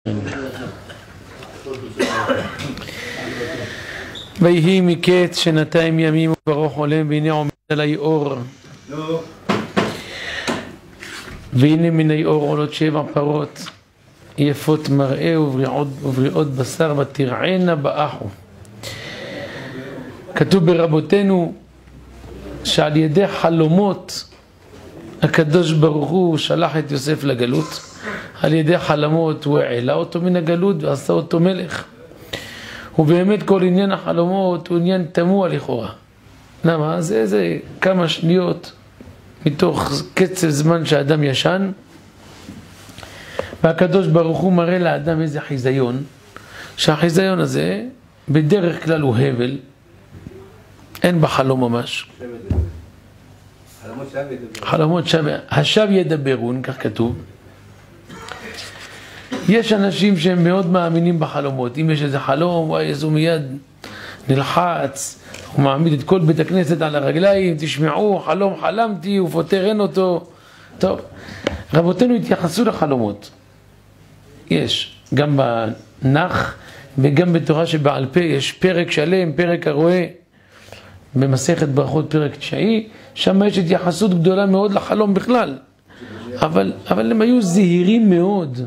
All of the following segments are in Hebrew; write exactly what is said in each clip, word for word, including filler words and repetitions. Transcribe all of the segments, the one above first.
ויהי מקץ שנתיים ימים וברוך עולם והנה עומד עלי אור והנה מן אור עולות שבע פרות יפות מראה ובריאות, ובריאות בשר ותרענה באחו. כתוב ברבותינו שעל ידי חלומות הקדוש ברוך הוא שלח את יוסף לגלות. על ידי חלומות הוא העלה אותו מן הגלות ועשה אותו מלך. ובאמת כל עניין החלומות הוא עניין תמוה לכאורה. למה? זה איזה כמה שניות מתוך קצב זמן שהאדם ישן, והקדוש ברוך הוא מראה לאדם איזה חיזיון, שהחיזיון הזה בדרך כלל הוא הבל, אין בחלום ממש. חלומות שב, השב ידברון, כך כתוב. יש אנשים שהם מאוד מאמינים בחלומות. אם יש איזה חלום, וואי, איזה מיד נלחץ, הוא מעמיד את כל בית הכנסת על הרגליים, תשמעו, חלום חלמתי, הוא פותר אין אותו. טוב, רבותינו התייחסו לחלומות. יש, גם בנח וגם בתורה שבעל פה, יש פרק שלם, פרק הרואה, במסכת ברכות פרק תשעי, שם יש התייחסות גדולה מאוד לחלום בכלל. אבל, אבל הם היו זהירים מאוד.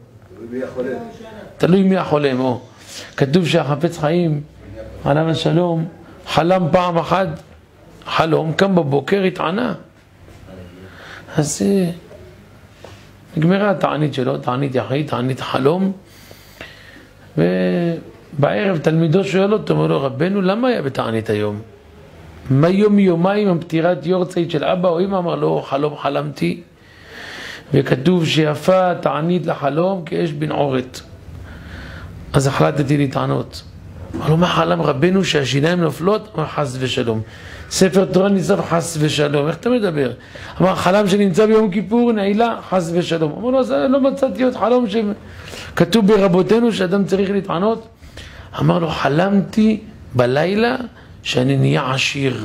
תלוי מי החולם. או כתוב שהחפץ חיים עליו השלום חלם פעם אחת חלום, קם בבוקר התענה, אז נגמרה התענית שלו, תענית יחיד, תענית חלום. ובערב תלמידו שואל אותו, אומר לו, רבנו, למה היה בתענית היום? מה יום יומיים עם פטירת יורצייט של אבא או אמא? אמר לו, חלום חלמתי, וכתוב שיפה תענית לחלום כאש בן עורת. אז החלטתי להתענות. אמר לו, מה חלם רבנו? שהשיניים נופלות? אמר, חס ושלום. ספר תורה נצטרך חס ושלום. איך אתה מדבר? אמר, חלם שנמצא ביום כיפור נעילה, חס ושלום. אמר לו, לא מצאתי עוד חלום שכתוב ברבותינו שאדם צריך להתענות. אמר לו, חלמתי בלילה שאני נהיה עשיר.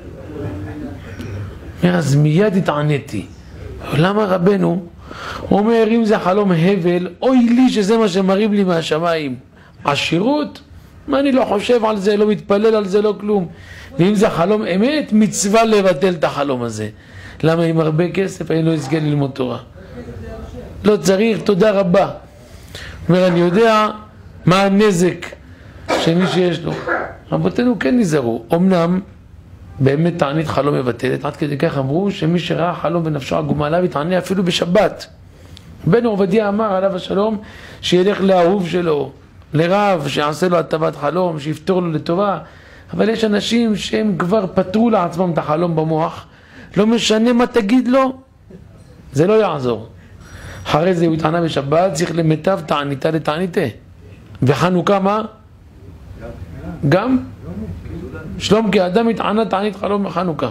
אז מיד התעניתי. למה רבנו? הוא אומר, אם זה חלום הבל, אוי לי שזה מה שמריב לי מהשמיים. עשירות? מה, אני לא חושב על זה, לא מתפלל על זה, לא כלום. ואם זה חלום אמת, מצווה לבטל את החלום הזה. למה? עם הרבה כסף אני לא אזכה ללמוד תורה. לא צריך, תודה רבה. אומר, אני יודע מה הנזק של מי שיש לו. רבותינו כן נזהרו. אמנם באמת תענית חלום מבטלת, עד כדי כך אמרו שמי שראה חלום בנפשו עגומה עליו יתענה אפילו בשבת. בן עובדיה אמר עליו השלום שילך לאהוב שלו, לרב, שיעשה לו הטבת חלום, שיפתור לו לטובה. אבל יש אנשים שהם כבר פתרו לעצמם את החלום במוח, לא משנה מה תגיד לו, זה לא יעזור. אחרי זה הוא יתענה בשבת, צריך למיטב תעניתה לתעניתה. וחנוכה מה? גם? שלום, כי האדם התענה תענית חלום בחנוכה.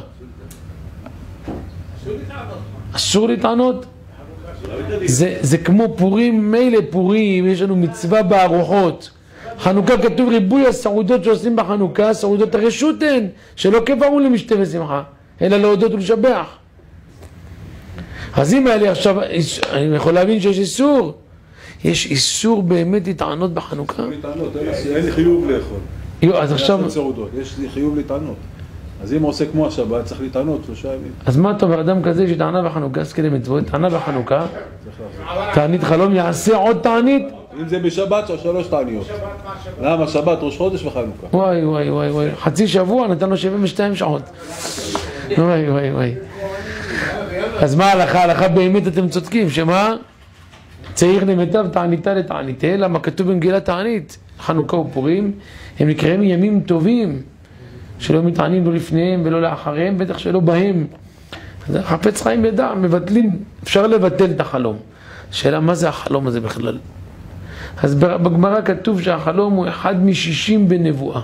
אסור להתענות? זה, זה כמו פורים, מילא פורים, יש לנו מצווה בארוחות. חנוכה כתוב ריבוי הסעודות שעושים בחנוכה, סעודות הרשות הן, שלא כברו למשתה ושמחה, אלא להודות ולשבח. אז אם היה לי עכשיו, אני יכול להבין שיש איסור. יש איסור באמת להתענות בחנוכה? אין לי חיוב לאכול. אז עכשיו... יש לי חיוב להתענות. אז אם הוא עושה כמו השבת, צריך להתענות שלושה ימים. אז מה אתה אומר, אדם כזה שתענה בחנוכה, אז כדי מצוות, תענה בחנוכה, תענית חלום יעשה עוד תענית? אם זה בשבת, או שלוש תעניות. למה? שבת, ראש חודש וחנוכה. וואי וואי וואי וואי, חצי שבוע נתן לו שבעים ושתיים שעות. וואי וואי וואי. אז מה ההלכה? ההלכה באמת אתם צודקים, שמה? צריך למיטב תעניתה לתעניתה, למה כתוב במגילת תענית, חנוכה ופורים, הם נקראים ימים טובים, שלא מתענים לא לפניהם ולא לאחריהם, בטח שלא בהם. חפץ חיים ידע, מבטלים, אפשר לבטל את החלום. השאלה, מה זה החלום הזה בכלל? אז בגמרא כתוב שהחלום הוא אחד משישים בנבואה.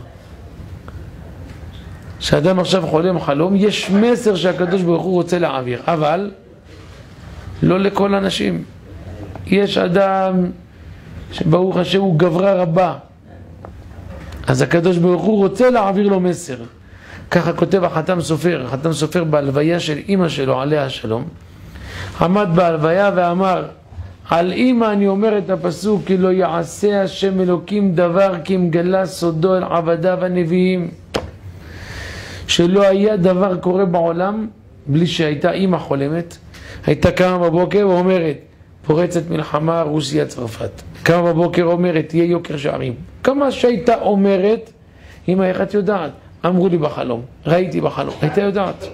כשאדם עכשיו חולם חלום, יש מסר שהקדוש ברוך הוא רוצה להעביר, אבל לא לכל אנשים. יש אדם שברוך השם הוא גברה רבה, אז הקדוש ברוך הוא רוצה להעביר לו מסר. ככה כותב החתם סופר, החתם סופר בהלוויה של אמא שלו עליה השלום, עמד בהלוויה ואמר, על אמא אני אומר את הפסוק, כי לא יעשה השם אלוקים דבר כי מגלה סודו אל עבדיו הנביאים. שלא היה דבר קורה בעולם בלי שהייתה אמא חולמת, הייתה קמה בבוקר ואומרת, פורצת מלחמה רוסיה צרפת. קמה בבוקר אומרת, יהיה יוקר שערים. כמה שהייתה אומרת, אמא איך את יודעת? אמרו לי בחלום, ראיתי בחלום, הייתה יודעת.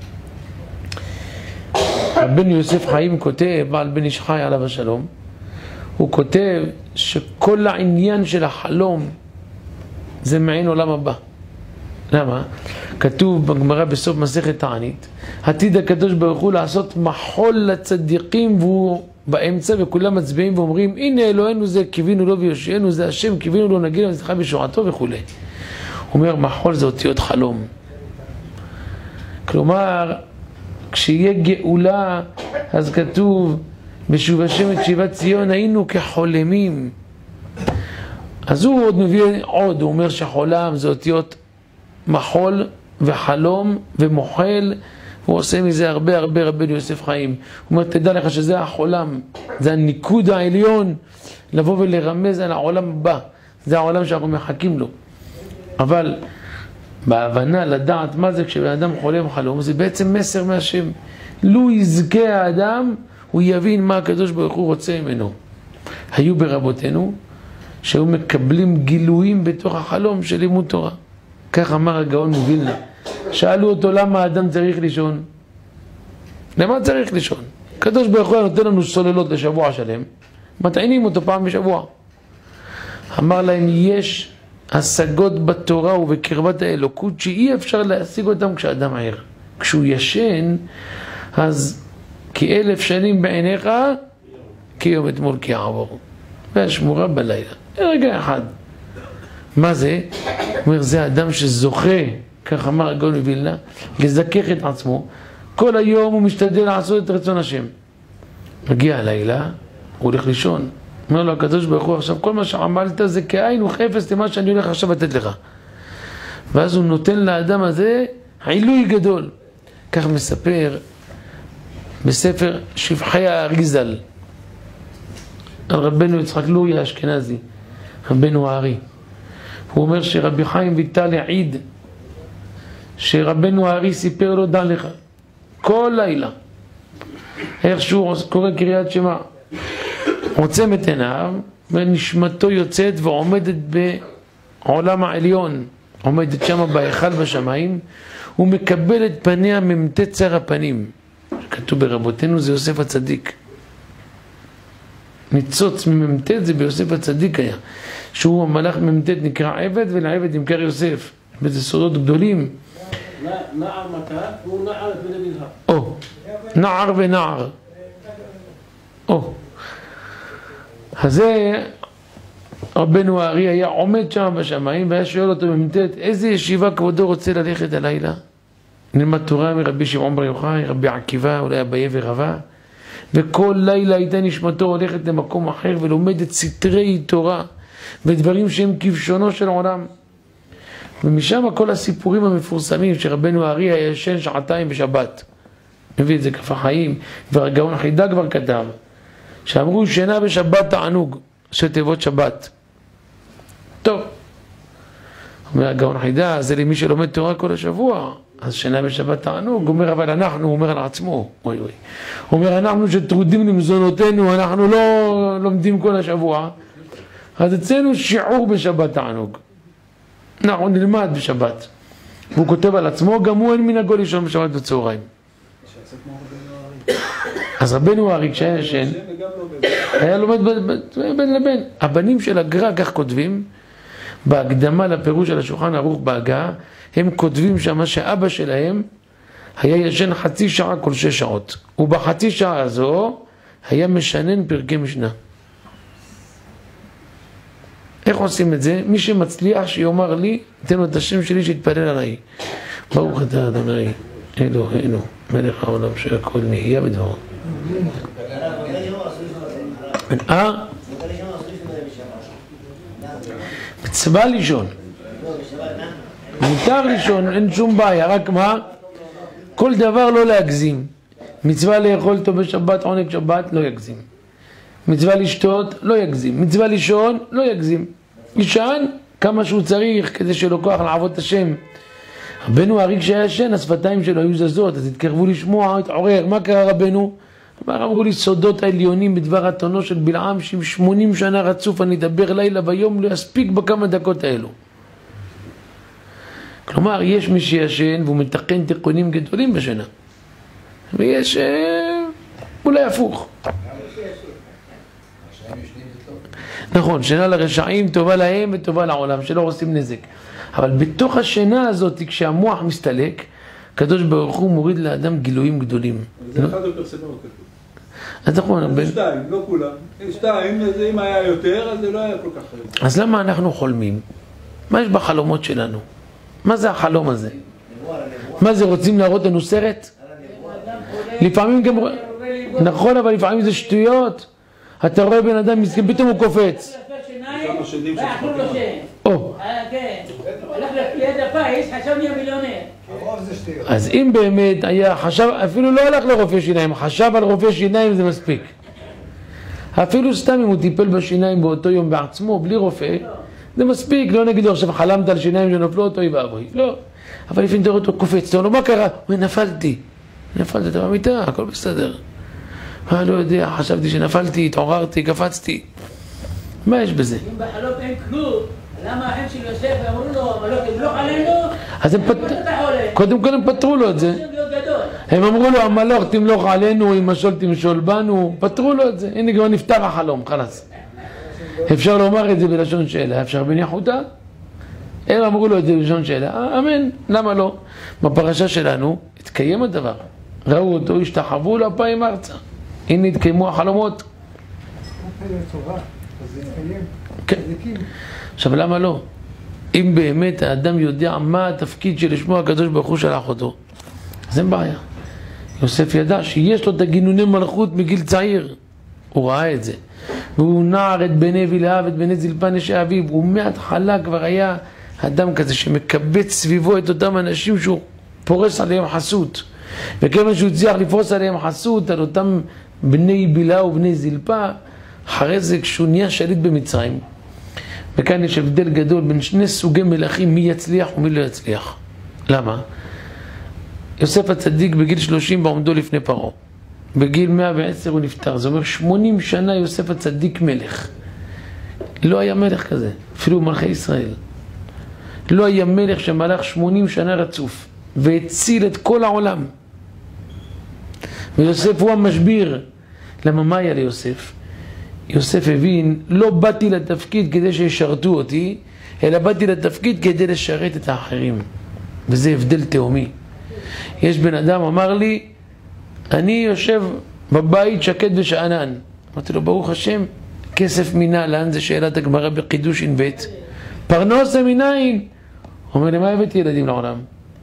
רבנו יוסף חיים כותב, בעל בן איש חי עליו השלום, הוא כותב שכל העניין של החלום זה מעין עולם הבא. למה? כתוב בגמרא בסוף מסכת תענית, עתיד הקדוש ברוך הוא לעשות מחול לצדיקים והוא באמצע וכולם מצביעים ואומרים, הנה אלוהינו זה קיווינו לו ויושיענו, זה השם קיווינו לו נגיד ונזכה בשורתו וכו'. הוא אומר מחול זה אותיות חלום. כלומר, כשיהיה גאולה, אז כתוב בשוב השם את שיבת ציון היינו כחולמים. אז הוא עוד מביא עוד, הוא אומר שחולם זה אותיות מחול וחלום ומוחל, הוא עושה מזה הרבה הרבה רבנו יוסף חיים. הוא אומר תדע לך שזה החולם, זה הניקוד העליון לבוא ולרמז על העולם הבא, זה העולם שאנחנו מחכים לו. אבל בהבנה לדעת מה זה כשבן אדם חולם חלום, זה בעצם מסר מהשם. לו יזכה האדם, הוא יבין מה הקדוש ברוך הוא רוצה ממנו. היו ברבותינו שהיו מקבלים גילויים בתוך החלום של לימוד תורה. כך אמר הגאון מווילנה. שאלו אותו למה האדם צריך לישון. למה צריך לישון? הקדוש ברוך הוא נותן לנו סוללות לשבוע שלם, מטעינים אותו פעם בשבוע. אמר להם יש השגות בתורה ובקרבת האלוקות שאי אפשר להשיג אותם כשאדם ער. כשהוא ישן, אז כאלף שנים בעיניך, כיום אתמול כי יעבור. והשמורה בלילה. רגע אחד. מה זה? הוא אומר, זה אדם שזוכה, כך אמר הגאון מווילנה, לזכך את עצמו. כל היום הוא משתדל לעשות את רצון השם. מגיע הלילה, הוא הולך לישון. אומר לו הקדוש ברוך הוא, עכשיו כל מה שעמלת זה כאין וכפס למה שאני הולך עכשיו לתת לך. ואז הוא נותן לאדם הזה עילוי גדול. כך מספר בספר שבחי האריזל על רבנו יצחק לוי האשכנזי, רבנו הארי. הוא אומר שרבי חיים ויטל העיד שרבנו הארי סיפר לו דע לך כל לילה איך שהוא קורא קריאת שמע, עוצם את עיניו ונשמתו יוצאת ועומדת בעולם העליון, עומדת שם בהיכל בשמיים, הוא מקבל את פניה ממתת צר הפנים. כתוב ברבותינו זה יוסף הצדיק. ניצוץ ממתת זה ביוסף הצדיק היה, שהוא המלאך ממתת נקרא עבד ולעבד נמכר יוסף. וזה סודות גדולים. נער מתת הוא נער בן בלהה. או, נער ונער. או. אז זה רבנו הארי היה עומד שם בשמיים והיה שואל אותו ממתת, איזה ישיבה כבודו רוצה ללכת הלילה? נלמד תורה מרבי שמעון בר יוחאי, רבי עקיבא, אולי אביי ורבא, וכל לילה הייתה נשמתו הולכת למקום אחר ולומדת סתרי תורה ודברים שהם כבשונו של עולם. ומשם כל הסיפורים המפורסמים שרבנו הארי היה ישן שעתיים בשבת, מביא את זה כף החיים, והגאון החידה כבר כתב שאמרו שינה בשבת תענוג, שתיבות שבת. טוב, אומר הגאון החידה, זה למי שלומד תורה כל השבוע, אז שינה בשבת תענוג. הוא אומר אבל אנחנו, הוא אומר על עצמו, אוי אוי, הוא אומר אנחנו שטרודים למזונותינו, אנחנו לא לומדים כל השבוע, אז אצלנו שיעור בשבת תענוג, אנחנו נלמד בשבת. והוא כותב על עצמו, גם הוא אין מנהגו לישון בשבת בצהריים. אז רבנו הארי כשהיה ישן היה לומד בין לבין. הבנים של הגר"א כך כותבים בהקדמה לפירוש של השולחן ערוך בהגהה, הם כותבים שמה שאבא שלהם היה ישן חצי שעה כל שש שעות, ובחצי שעה הזו היה משנן פרקי משנה. איך עושים את זה? מי שמצליח שיאמר לי, תן לו את השם שלי שיתפלל עליי. ברוך אתה אדוני אלוהינו מלך העולם שהכל נהיה בדברו. אה? מצווה לישון, מותר לישון, אין שום בעיה, רק מה? כל דבר לא להגזים. מצווה לאכול אותו בשבת, עונג שבת, לא יגזים. מצווה לשתות, לא יגזים. מצווה לישון, לא יגזים. ישן כמה שהוא צריך כדי שלא כוח לעבוד את השם. רבנו הרי כשהיה ישן, השפתיים שלו היו זזות, אז התקרבו לשמוע, התעורר. מה קרה רבנו? אמרו לי סודות העליונים בדבר התונו של בלעם, שעם שמונים שנה רצוף אני אדבר לילה ויום, לא יספיק בכמה דקות האלו. כלומר, יש מי שישן והוא מתקן תיקונים גדולים בשינה. ויש אולי הפוך. נכון, שינה לרשעים טובה להם וטובה לעולם, שלא עושים נזק. אבל בתוך השינה הזאת, כשהמוח מסתלק, הקדוש ברוך הוא מוריד לאדם גילויים גדולים. זה אחד הפרסמות כתוב. אז נכון, זה שתיים, לא כולם. שתיים, אם היה יותר, אז זה לא היה כל כך חיים. אז למה אנחנו חולמים? מה יש בחלומות שלנו? מה זה החלום הזה? מה זה, רוצים להראות לנו סרט? לפעמים גם... נכון, אבל לפעמים זה שטויות. אתה רואה בן אדם מסכן, פתאום הוא קופץ. אז אם באמת היה חשב, אפילו לא הלך לרופא שיניים, חשב על רופא שיניים זה מספיק. אפילו סתם אם הוא טיפל בשיניים באותו יום בעצמו, בלי רופא, זה מספיק. לא נגיד לו עכשיו חלמת על שיניים שנופלות, אוי ואבוי. לא. אבל לפעמים תראו אותו קופץ, תראו לו מה קרה? הוא נפלתי. נפלתי, אתה במיטה, הכל בסדר. מה לא יודע, חשבתי שנפלתי, התעוררתי, קפצתי. מה יש בזה? אם בחלום אין כלום, למה האחים של יוסף אמרו לו, אבל לא תמלוך עלינו? אז הם פתרו, קודם כל הם פתרו לו את זה. הם אמרו לו, המלוך תמלוך עלינו, אם משול תמשול בנו, פתרו לו את זה. הנה כבר נפתר החלום, חלס. אפשר לומר את זה בלשון שאלה, אפשר בניחותא? הם אמרו לו את זה בלשון שאלה, אמן, למה לא? בפרשה שלנו התקיים הדבר. ראו אותו, השתחוו לו אפיים ארצה. הנה התקיימו החלומות. כן. עכשיו למה לא? אם באמת האדם יודע מה התפקיד שלשמו הקדוש ברוך הוא שלח אותו, אז אין בעיה. יוסף ידע שיש לו את הגינוני מלכות מגיל צעיר. הוא ראה את זה. והוא נער את בני בלהה ואת בני זלפה נשי אביו. הוא מההתחלה כבר היה אדם כזה שמקבץ סביבו את אותם אנשים שהוא פורס עליהם חסות. וכיוון שהוא הצליח לפרוס עליהם חסות על אותם בני בלהה ובני זלפה, אחרי זה כשהוא נהיה שליט במצרים. וכאן יש הבדל גדול בין שני סוגי מלכים, מי יצליח ומי לא יצליח. למה? יוסף הצדיק בגיל שלושים בעומדו לפני פרעה. בגיל מאה ועשר הוא נפטר. זאת אומרת שמונים שנה יוסף הצדיק מלך. לא היה מלך כזה, אפילו מלכי ישראל. לא היה מלך שמלך שמונים שנה רצוף והציל את כל העולם. ויוסף הוא המשביר. למה מה היה ליוסף? יוסף הבין, לא באתי לתפקיד כדי שישרתו אותי, אלא באתי לתפקיד כדי לשרת את האחרים. וזה הבדל תאומי. יש בן אדם אמר לי, אני יושב בבית שקט ושענן. אמרתי לו, ברוך השם, כסף מנהלן, זה שאלת הגמרא בחידוש ב' פרנוס מנין. הוא אומר לי, מה הבאתי ילדים לעולם?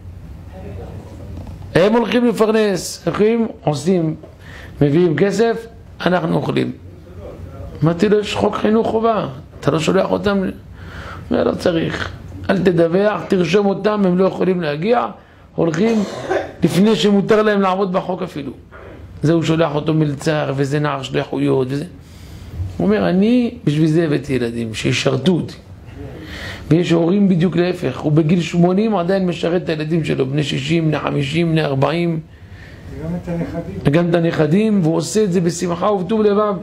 הם הולכים לפרנס, הולכים, עושים, מביאים כסף, אנחנו אוכלים. אמרתי לו, יש חוק חינוך חובה, אתה לא שולח אותם? לא צריך, אל תדווח, תרשום אותם, הם לא יכולים להגיע, הולכים לפני שמותר להם לעמוד בחוק אפילו. זה הוא שולח אותו מלצר, וזה נער שליחויות, וזה. הוא אומר, אני בשביל זה הבאתי ילדים, שישרתו אותי. ויש הורים בדיוק להפך, הוא בגיל שמונים עדיין משרת את הילדים שלו, בני שישים, בני חמישים, בני ארבעים. וגם את הנכדים. וגם את הנכדים, והוא עושה את זה בשמחה ובטוב לבב.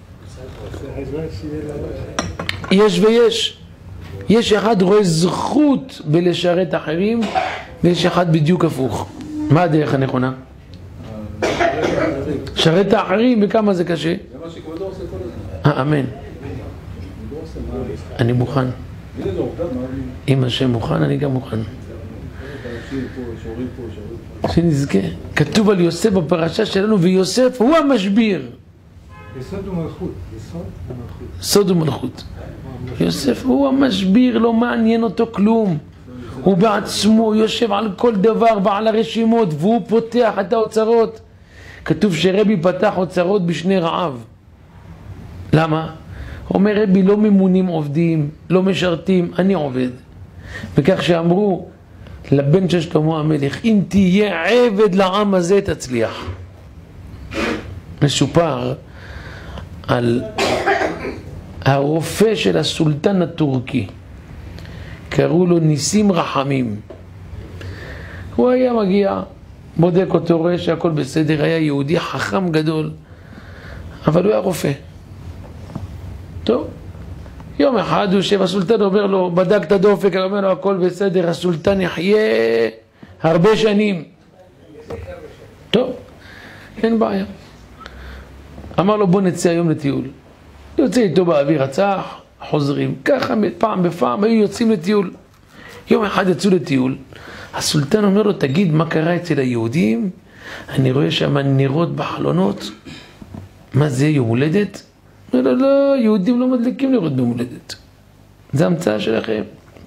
יש ויש. יש אחד רואה זכות בלשרת אחרים, ויש אחד בדיוק הפוך. מה הדרך הנכונה? שרת האחרים, וכמה זה קשה? זה מה שכבודו עושה כל הזמן. אמן. אני מוכן. אם השם מוכן, אני גם מוכן. שנזכה. כתוב על יוסף בפרשה שלנו, ויוסף הוא המשביר. יסוד ומלכות. יסוד ומלכות. סוד ומלכות. יוסף הוא המשביר, לא מעניין אותו כלום. הוא בעצמו יושב על כל דבר ועל הרשימות, והוא פותח את האוצרות. כתוב שרבי פתח אוצרות בשני רעב. למה? אומר רבי, לא ממונים עובדים, לא משרתים, אני עובד. וכך שאמרו לבן של שלמה המלך, אם תהיה עבד לעם הזה תצליח. מסופר על הרופא של הסולטן הטורקי, קראו לו ניסים רחמים. הוא היה מגיע, בודק אותו, רואה שהכל בסדר, היה יהודי חכם גדול, אבל הוא היה רופא. טוב, יום אחד הוא יושב, הסולטן אומר לו, בדק את הדופק, הוא אומר לו, הכל בסדר, הסולטן יחיה הרבה שנים. טוב, אין בעיה. אמר לו, בוא נצא היום לטיול. יוצא איתו באוויר הצח, חוזרים. ככה פעם בפעם היו יוצאים לטיול. יום אחד יצאו לטיול, הסולטן אומר לו, תגיד, מה קרה אצל היהודים? אני רואה שם נרות בחלונות. מה זה, יום הולדת? לא, לא, לא, יהודים לא מדליקים נרות ביום הולדת. זה המצאה שלכם.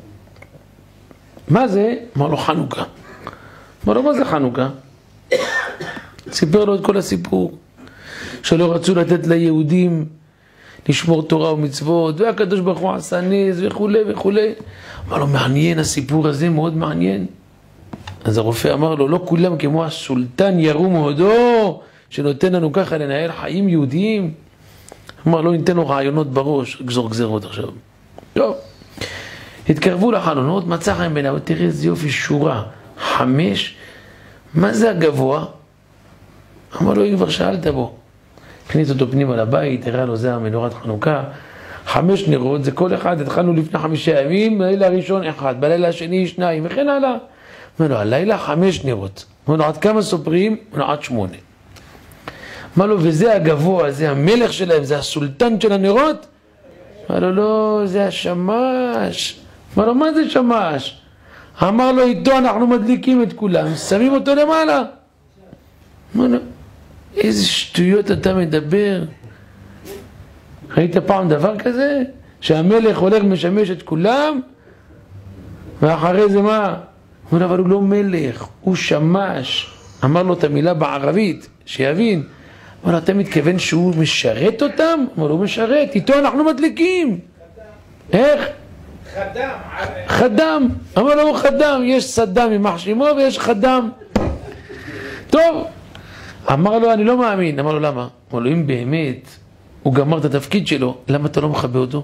מה זה? אמר לו, חנוכה. אמר לו, מה זה חנוכה? סיפר לו את כל הסיפור, שלא רצו לתת ליהודים לשמור תורה ומצוות, והקדוש ברוך הוא עשה נס וכו' וכו'. אמר לו, מעניין הסיפור הזה, מאוד מעניין. אז הרופא אמר לו, לא כולם כמו הסולטן ירום הודו, שנותן לנו ככה לנהל חיים יהודיים. אמר לו, ניתן לו רעיונות בראש, גזור גזרות עכשיו. טוב, התקרבו לחלונות, מצא חיים ביניו, תראה איזה יופי, שורה חמש. מה זה הגבוה? אמר לו, אם כבר שאלת בו. הכניס אותו פנימה לבית, הראה לו, זה המנורת חנוכה, חמש נרות, זה כל אחד, התחלנו לפני חמישה ימים, בלילה הראשון אחד, בלילה השני שניים, וכן הלאה. אמר לו, הלילה חמש נרות. אמר לו, עד כמה סופרים? אמר לו, עד שמונה. אמר לו, וזה הגבוה, זה המלך שלהם, זה הסולטן של הנרות? אמר לו, לא, זה השמש. אמר לו, מה זה שמש? אמר לו, איתו אנחנו מדליקים את כולם, שמים אותו למעלה. אמר לו, איזה שטויות אתה מדבר? ראית פעם דבר כזה? שהמלך הולך משמש את כולם? ואחרי זה מה? אמר לו, אבל הוא לא מלך, הוא שמש. אמר לו את המילה בערבית, שיבין. אמר לו, אתה מתכוון שהוא משרת אותם? אמר לו, הוא משרת, איתו אנחנו מדליקים. איך? חדם. חדם. אמר לו, הוא חדם, יש סדם עם מחשימו ויש חדם. טוב. אמר לו, אני לא מאמין. אמר לו, למה? אמר לו, אם באמת הוא גמר את התפקיד שלו, למה אתה לא מכבה אותו?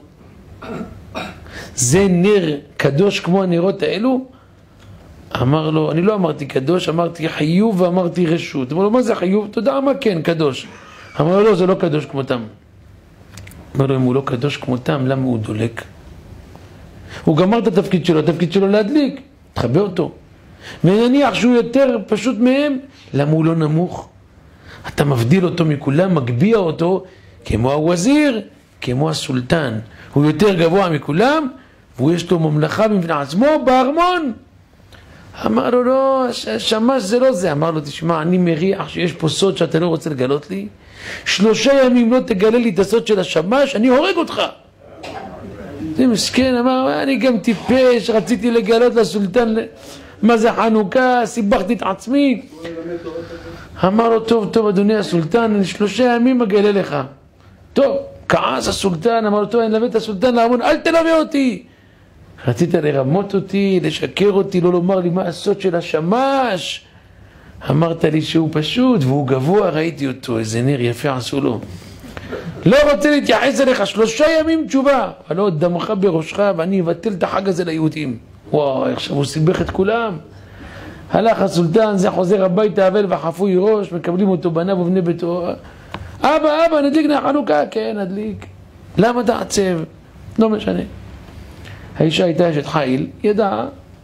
זה נר קדוש כמו הנרות האלו? אמר לו, אני לא אמרתי קדוש, אמרתי חיוב ואמרתי רשות. אמר לו, מה זה חיוב? אתה יודע מה? כן, קדוש. אמר לו, לא, זה לא קדוש כמותם. אמר לו, אם הוא לא קדוש כמותם, למה הוא דולק? הוא גמר את התפקיד שלו, התפקיד שלו להדליק, תחבא אותו. ונניח שהוא יותר פשוט מהם, למה הוא לא נמוך? אתה מבדיל אותו מכולם, מגביע אותו, כמו הווזיר, כמו הסולטן. הוא יותר גבוה מכולם, והוא יש לו ממלכה בפני עצמו בארמון. אמר לו, לא, שמש זה לא זה. אמר לו, תשמע, אני מריח שיש פה סוד שאתה לא רוצה לגלות לי. שלושה ימים לא תגלה לי את הסוד של השמש, אני הורג אותך. זה מסכן, אמר, אני גם טיפש, רציתי לגלות לסולטן מה זה חנוכה, סיבכתי את עצמי. אמר לו, טוב, טוב, אדוני הסולטן, אני שלושה ימים מגלה לך. טוב, כעס הסולטן, אמר לו, טוב, אני אלווה את הסולטן לארמון, אל תלווה אותי. רצית לרמות אותי, לשקר אותי, לא לומר לי מה הסוד של השמש. אמרת לי שהוא פשוט, והוא גבוה, ראיתי אותו, איזה נר יפה עשו לו. לא רוצה להתייחס אליך, שלושה ימים תשובה. הלא, דמך בראשך, ואני אבטל את החג הזה ליהודים. וואי, עכשיו הוא סיבך את כולם. הלך הסולטן, זה חוזר הביתה, אבל וחפוי ראש, מקבלים אותו בניו ובני ביתו. אבא, אבא, נדליק נר חנוכה? כן, נדליק. למה תעצב? לא משנה. האישה הייתה אשת חיל, ידעה,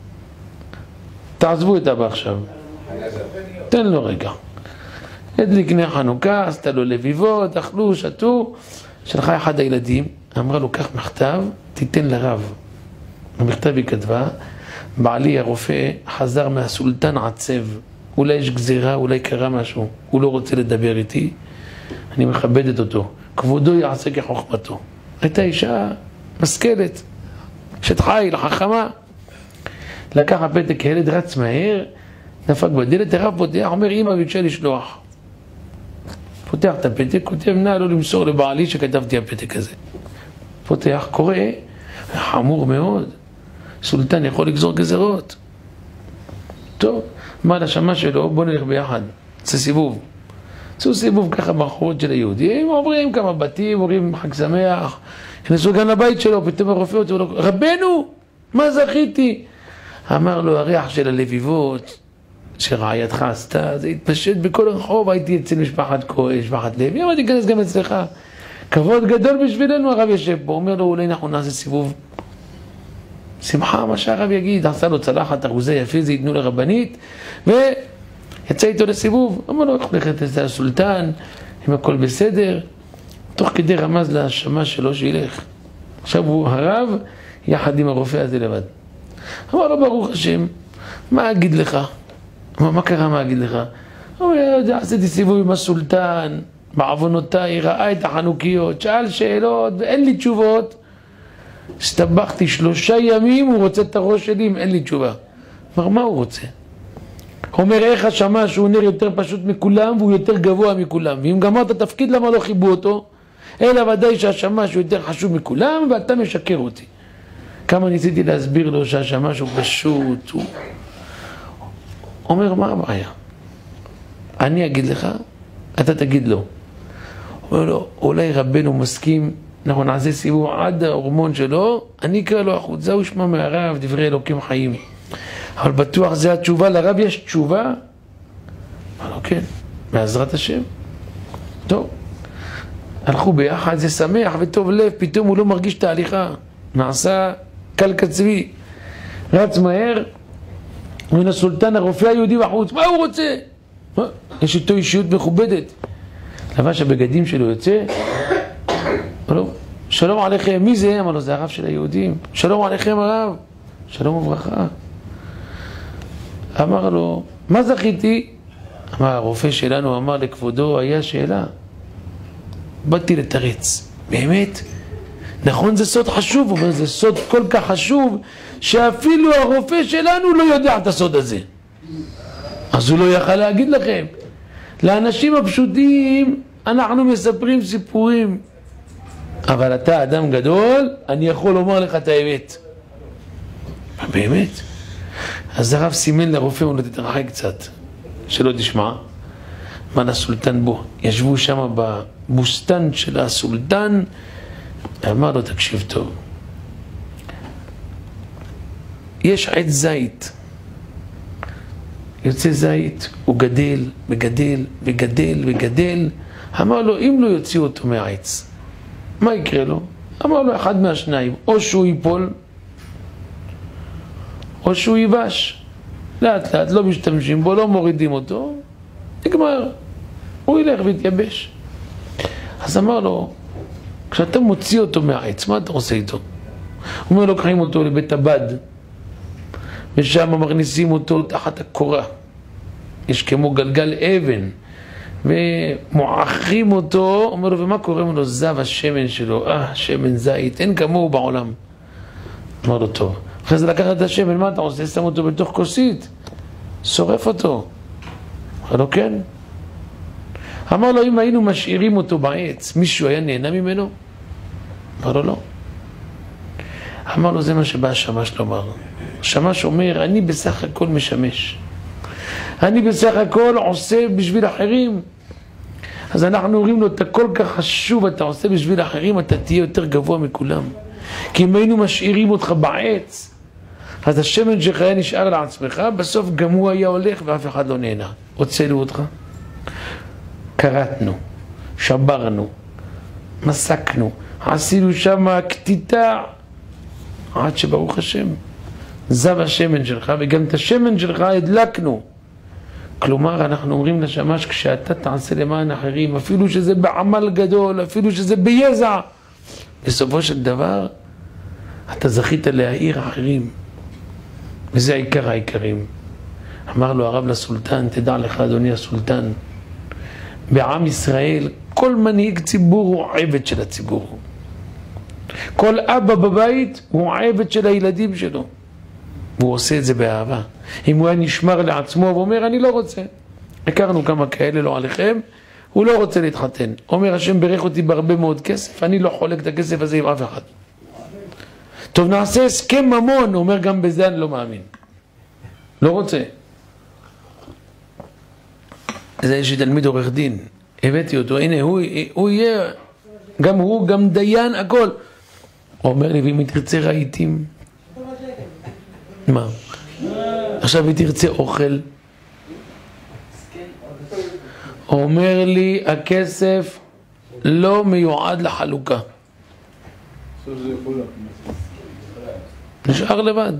תעזבו את אבא עכשיו. תן לו רגע. הדליק נר חנוכה, עשתה לו לביבות, אכלו, שתו, שלחה אחד הילדים, אמרה לו, קח מכתב, תיתן לרב. במכתב היא כתבה, בעלי הרופא חזר מהסולטן עצב, אולי יש גזירה, אולי קרה משהו, הוא לא רוצה לדבר איתי, אני מכבדת אותו, כבודו יעשה כחוכמתו. הייתה אישה משכלת, אשת חיל, חכמה. לקח הפתק, הילד רץ מהר, דפק בדלת, הרב פותח, אומר, אמא ביקשה לשלוח. פותח את הפתק, כותב, נא לא למסור לבעלי שכתבתי הפתק הזה. פותח, קורא, חמור מאוד, סולטן יכול לגזור גזרות. טוב, מה לשמה שלו, בוא נלך ביחד, זה סיבוב. עשו סיבוב ככה ברחובות של היהודים, עוברים כמה בתים, עוברים חג שמח, נכנסו גם לבית שלו, פתאום הרופא אותו, רבנו, מה זכיתי? אמר לו, הריח של הלביבות שרעייתך עשתה, זה התפשט בכל הרחוב, הייתי אצל משפחת כהן, משפחת לוי, אמרתי, כנס גם אצלך. כבוד גדול בשבילנו, הרב יושב פה, אומר לו, אולי אנחנו נעשה סיבוב. שמחה, מה שהרב יגיד, עשה לו צלחת, אחוזי יפה, זה ייתנו לרבנית, ויצא איתו לסיבוב. אמר לו, איך הולכת לזה הסולטן, אם הכל בסדר, תוך כדי רמז להשמה שלו שילך. עכשיו הוא הרב, יחד עם הרופא הזה לבד. אמר לו, ברוך השם, מה אגיד לך? מה, מה קרה, מה אגיד לך? הוא יודע, עשיתי סיבוב עם הסולטן, בעוונותיי, ראה את החנוכיות, שאל שאלות, ואין לי תשובות. הסתבכתי שלושה ימים, הוא רוצה את הראש שלי, אם אין לי תשובה. אמר, מה הוא רוצה? הוא אומר, איך השמש שהוא נר יותר פשוט מכולם, והוא יותר גבוה מכולם. ואם גמר את התפקיד, למה לא חיבו אותו? אלא ודאי שהשמש הוא יותר חשוב מכולם, ואתה משקר אותי. כמה ניסיתי להסביר לו שהשמש הוא פשוט. הוא אומר, מה הבעיה? אני אגיד לך, אתה תגיד לו. הוא אומר לו, אולי רבנו מסכים, אנחנו נעשה סיבוב עד ההורמון שלו, אני אקרא לו החוצה, הוא ישמע מהרב, דברי אלוקים חיים. אבל בטוח זה התשובה, לרב יש תשובה? אמר לו, כן, בעזרת השם. טוב, הלכו ביחד, זה שמח וטוב לב, פתאום הוא לא מרגיש את ההליכה. נעשה קל קצבי, רץ מהר, מן הסולטן הרופא היהודי בחוץ, מה הוא רוצה? מה? יש איתו אישיות מכובדת. לבש הבגדים שלו יוצא, אמר לו, שלום עליכם, מי זה? אמר לו, זה הרב של היהודים. שלום עליכם הרב, שלום וברכה. אמר לו, מה זכיתי? אמר, הרופא שלנו אמר לכבודו, היה שאלה. באתי לתרץ, באמת? נכון, זה סוד חשוב, הוא אומר, זה סוד כל כך חשוב, שאפילו הרופא שלנו לא יודע את הסוד הזה. אז הוא לא יכל להגיד לכם. לאנשים הפשוטים, אנחנו מספרים סיפורים. אבל אתה אדם גדול, אני יכול לומר לך את האמת. באמת? אז הרב סימן לרופא, הוא לא תתרחק קצת, שלא תשמע. מה הסולטן בו? ישבו שם בבוסטן של הסולטן, ואמר לו, תקשיב טוב. יש עץ זית. יוצא זית, הוא גדל, וגדל, וגדל, וגדל. אמר לו, אם לא יוציאו אותו מהעץ, מה יקרה לו? אמר לו, אחד מהשניים, או שהוא ייפול, או שהוא ייבש. לאט לאט, לא משתמשים בו, לא מורידים אותו, נגמר. הוא ילך ויתייבש. אז אמר לו, כשאתה מוציא אותו מהעץ, מה אתה עושה איתו? הוא אומר, לוקחים אותו לבית הבד, ושם מכניסים אותו תחת הקורה. יש כמו גלגל אבן, ומועכים אותו, אומר לו, ומה קורה? אומר לו, זב השמן שלו, אה, שמן זית, אין כמוהו בעולם. אמר לו, טוב. אחרי זה לקחת את השמן, מה אתה עושה? שם אותו בתוך כוסית, שורף אותו. אמר לו, כן. אמר לו, אם היינו משאירים אותו בעץ, מישהו היה נהנה ממנו? אמר לו, לא. אמר לו, זה מה שבא השמש לומר. השמש אומר, אני בסך הכל משמש. אני בסך הכל עושה בשביל אחרים. אז אנחנו אומרים לו, אתה כל כך חשוב, אתה עושה בשביל אחרים, אתה תהיה יותר גבוה מכולם. כי אם היינו משאירים אותך בעץ, אז השמן שלך היה נשאר לעצמך, בסוף גם הוא היה הולך ואף אחד לא נהנה. הוצאנו אותך. קרתנו, שברנו, מסקנו, עשינו שם קטיטה, עד שברוך השם, זב השמן שלך, וגם את השמן שלך הדלקנו. כלומר, אנחנו אומרים לשמש, כשאתה תעשה למען אחרים, אפילו שזה בעמל גדול, אפילו שזה ביזע, בסופו של דבר, אתה זכית להאיר אחרים. וזה העיקר העיקרים. אמר לו הרב לסולטן, תדע לך אדוני הסולטן, בעם ישראל, כל מנהיג ציבור הוא עבד של הציבור. כל אבא בבית הוא עבד של הילדים שלו. והוא עושה את זה באהבה. אם הוא היה נשמר לעצמו ואומר, אני לא רוצה. הכרנו כמה כאלה, לא עליכם, הוא לא רוצה להתחתן. אומר, השם ברך אותי בהרבה מאוד כסף, אני לא חולק את הכסף הזה עם אף אחד. טוב, נעשה הסכם ממון, הוא אומר, גם בזה אני לא מאמין. לא רוצה. זה יש לי תלמיד עורך דין, הבאתי אותו, הנה, הוא, הוא יהיה, גם הוא, גם דיין, הכל. הוא אומר לי, ואם היא תרצה רהיטים? מה? עכשיו היא תרצה אוכל. הוא אומר לי, הכסף לא מיועד לחלוקה. עכשיו זה יכול לה. נשאר לבד.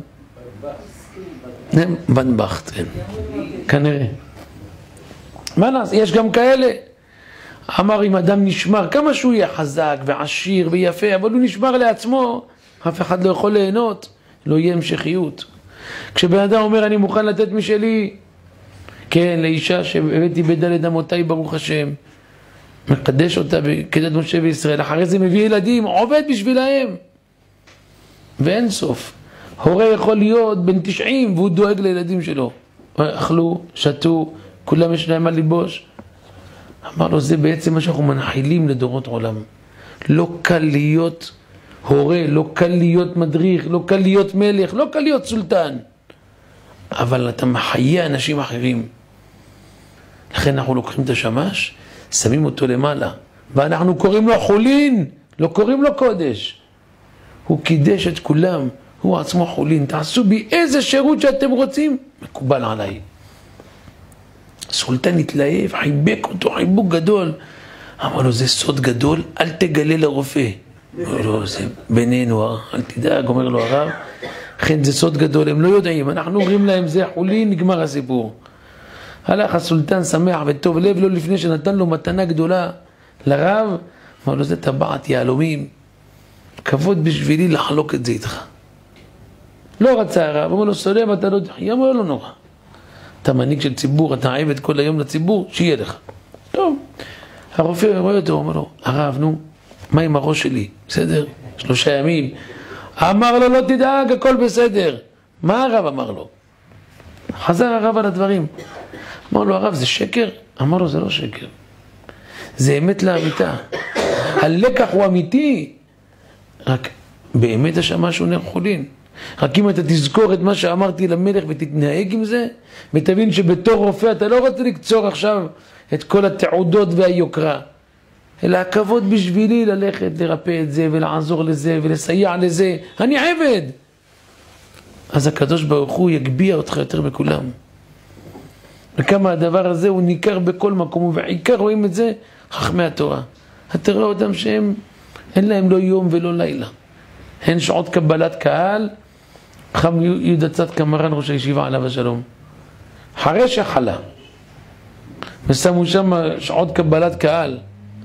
בנבחת, כנראה. מה נעשה? יש גם כאלה. אמר אם אדם נשמר, כמה שהוא יהיה חזק ועשיר ויפה, אבל הוא נשמר לעצמו, אף אחד לא יכול ליהנות, לא יהיה המשכיות. כשבן אדם אומר אני מוכן לתת משלי, כן, לאישה שהבאתי בדלת אמותיי ברוך השם, מקדש אותה כדת משה וישראל, אחרי זה מביא ילדים, עובד בשבילהם. ואין סוף. הורה יכול להיות בן תשעים והוא דואג לילדים שלו. אכלו, שתו, כולם יש להם מה לבוש. אמר לו, זה בעצם מה שאנחנו מנחילים לדורות עולם. לא קל להיות הורה, לא קל להיות מדריך, לא קל להיות מלך, לא קל להיות סולטן. אבל אתה מחיה אנשים אחרים. לכן אנחנו לוקחים את השמש, שמים אותו למעלה, ואנחנו קוראים לו חולין, לא קוראים לו קודש. הוא קידש את כולם, הוא עצמו חולין. תעשו בי איזה שירות שאתם רוצים, מקובל עליי. סולטן התלהב, חיבק אותו, חיבוק גדול. אמר לו, זה סוד גדול, אל תגלה לרופא. אמר לו, זה בינינו, אל תדאג, אומר לו הרב. לכן זה סוד גדול, הם לא יודעים, אנחנו אומרים להם, זה חולין, נגמר הסיפור. הלך הסולטן שמח וטוב לב לו לפני שנתן לו מתנה גדולה לרב. אמר לו, זה טבעת יהלומים, כבוד בשבילי לחלוק את זה איתך. לא רצה הרב, אמר לו, סולם, אתה לא תחיה, אמר לו, נורא. אתה מנהיג של ציבור, אתה עבד כל היום לציבור, שיהיה לך. טוב, הרופא רואה אותו, אומר לו, הרב, נו, מה עם הראש שלי? בסדר? שלושה ימים. אמר לו, לא תדאג, הכל בסדר. מה הרב אמר לו? חזר הרב על הדברים. אמר לו, הרב, זה שקר? אמר לו, זה לא שקר. זה אמת לאמיתה. הלקח הוא אמיתי. רק באמת יש משהו נר חולין. רק אם אתה תזכור את מה שאמרתי למלך ותתנהג עם זה, ותבין שבתור רופא אתה לא רוצה לקצור עכשיו את כל התעודות והיוקרה, אלא הכבוד בשבילי ללכת לרפא את זה ולעזור לזה ולסייע לזה. אני עבד. אז הקדוש ברוך הוא יגביה אותך יותר מכולם. וכמה הדבר הזה הוא ניכר בכל מקום, ובעיקר רואים את זה חכמי התורה. אתה רואה אותם שהם אין להם לא יום ולא לילה. הן שעות קבלת קהל, חם יהודה צדקה מרן ראש הישיבה עליו השלום. אחרי שחלה, ושמו שם שעות קבלת קהל,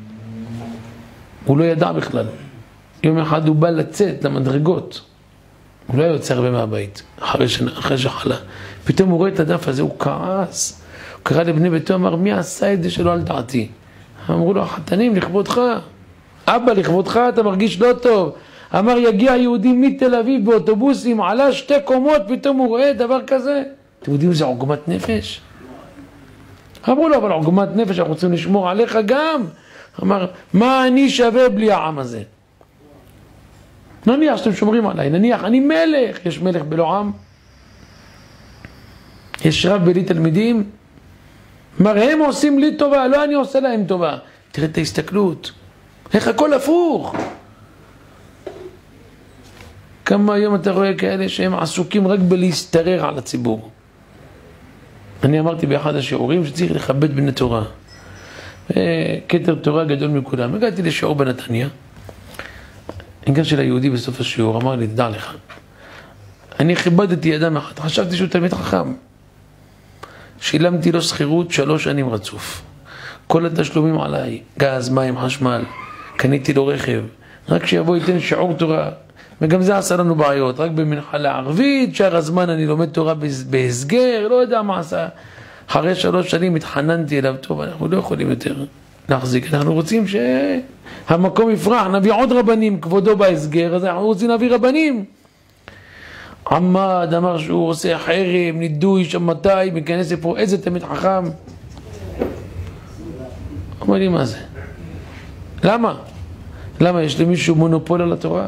הוא לא ידע בכלל. יום אחד הוא בא לצאת למדרגות, הוא לא יוצא הרבה מהבית, אחרי, ש... אחרי שחלה. פתאום הוא רואה את הדף הזה, הוא כעס. הוא קרא לבני ביתו, אמר, מי עשה את זה שלא על דעתי? אמרו לו, החתנים, לכבודך. אבא, לכבודך, אתה מרגיש לא טוב. אמר, יגיע יהודי מתל אביב באוטובוסים, עלה שתי קומות, פתאום הוא רואה דבר כזה. אתם יודעים, זה עוגמת נפש. אמרו לו, אבל עוגמת נפש, אנחנו רוצים לשמור עליך גם. אמר, מה אני שווה בלי העם הזה? נניח שאתם שומרים עליי, נניח, אני מלך. יש מלך בלא עם? יש רב בלי תלמידים? אמר, הם עושים לי טובה, לא אני עושה להם טובה. תראה את ההסתכלות. איך הכל הפוך. כמה היום אתה רואה כאלה שהם עסוקים רק בלהסתרר על הציבור. אני אמרתי באחד השיעורים שצריך לכבד בני תורה. כתר תורה גדול מכולם. הגעתי לשיעור בנתניה. ניגש של היהודי בסוף השיעור, אמר לי, תדע לך. אני כיבדתי אדם אחד, חשבתי שהוא תלמיד חכם. שילמתי לו שכירות שלוש שנים רצוף. כל התשלומים עליי, גז, מים, חשמל. קניתי לו רכב. רק שיבוא ייתן שיעור תורה. וגם זה עשה לנו בעיות, רק במנחה לערבית, שאר הזמן אני לומד תורה בהסגר, לא יודע מה עשה. אחרי שלוש שנים התחננתי אליו, טוב, אנחנו לא יכולים יותר להחזיק, אנחנו רוצים שהמקום יפרח, נביא עוד רבנים, כבודו בהסגר, אז אנחנו רוצים להביא רבנים. עמד, אמר שהוא עושה חרם, נידוי, שמתי, מכנס לפה, איזה תמיד חכם. אמר לי, מה זה? למה? למה? יש למישהו מונופול על התורה?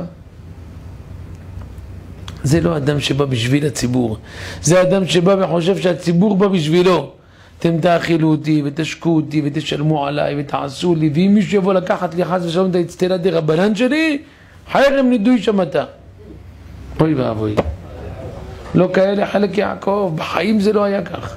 זה לא אדם שבא בשביל הציבור. זה אדם שבא וחושב שהציבור בא בשבילו. אתם תאכילו אותי ותשקו אותי ותשלמו עליי ותעשו לי, ואם מישהו יבוא לקחת לי חס ושלום את האצטלה דה רבנן שלי, חרם נידוי שמתה. אוי ואבוי. לא כאלה חלק יעקב, בחיים זה לא היה כך.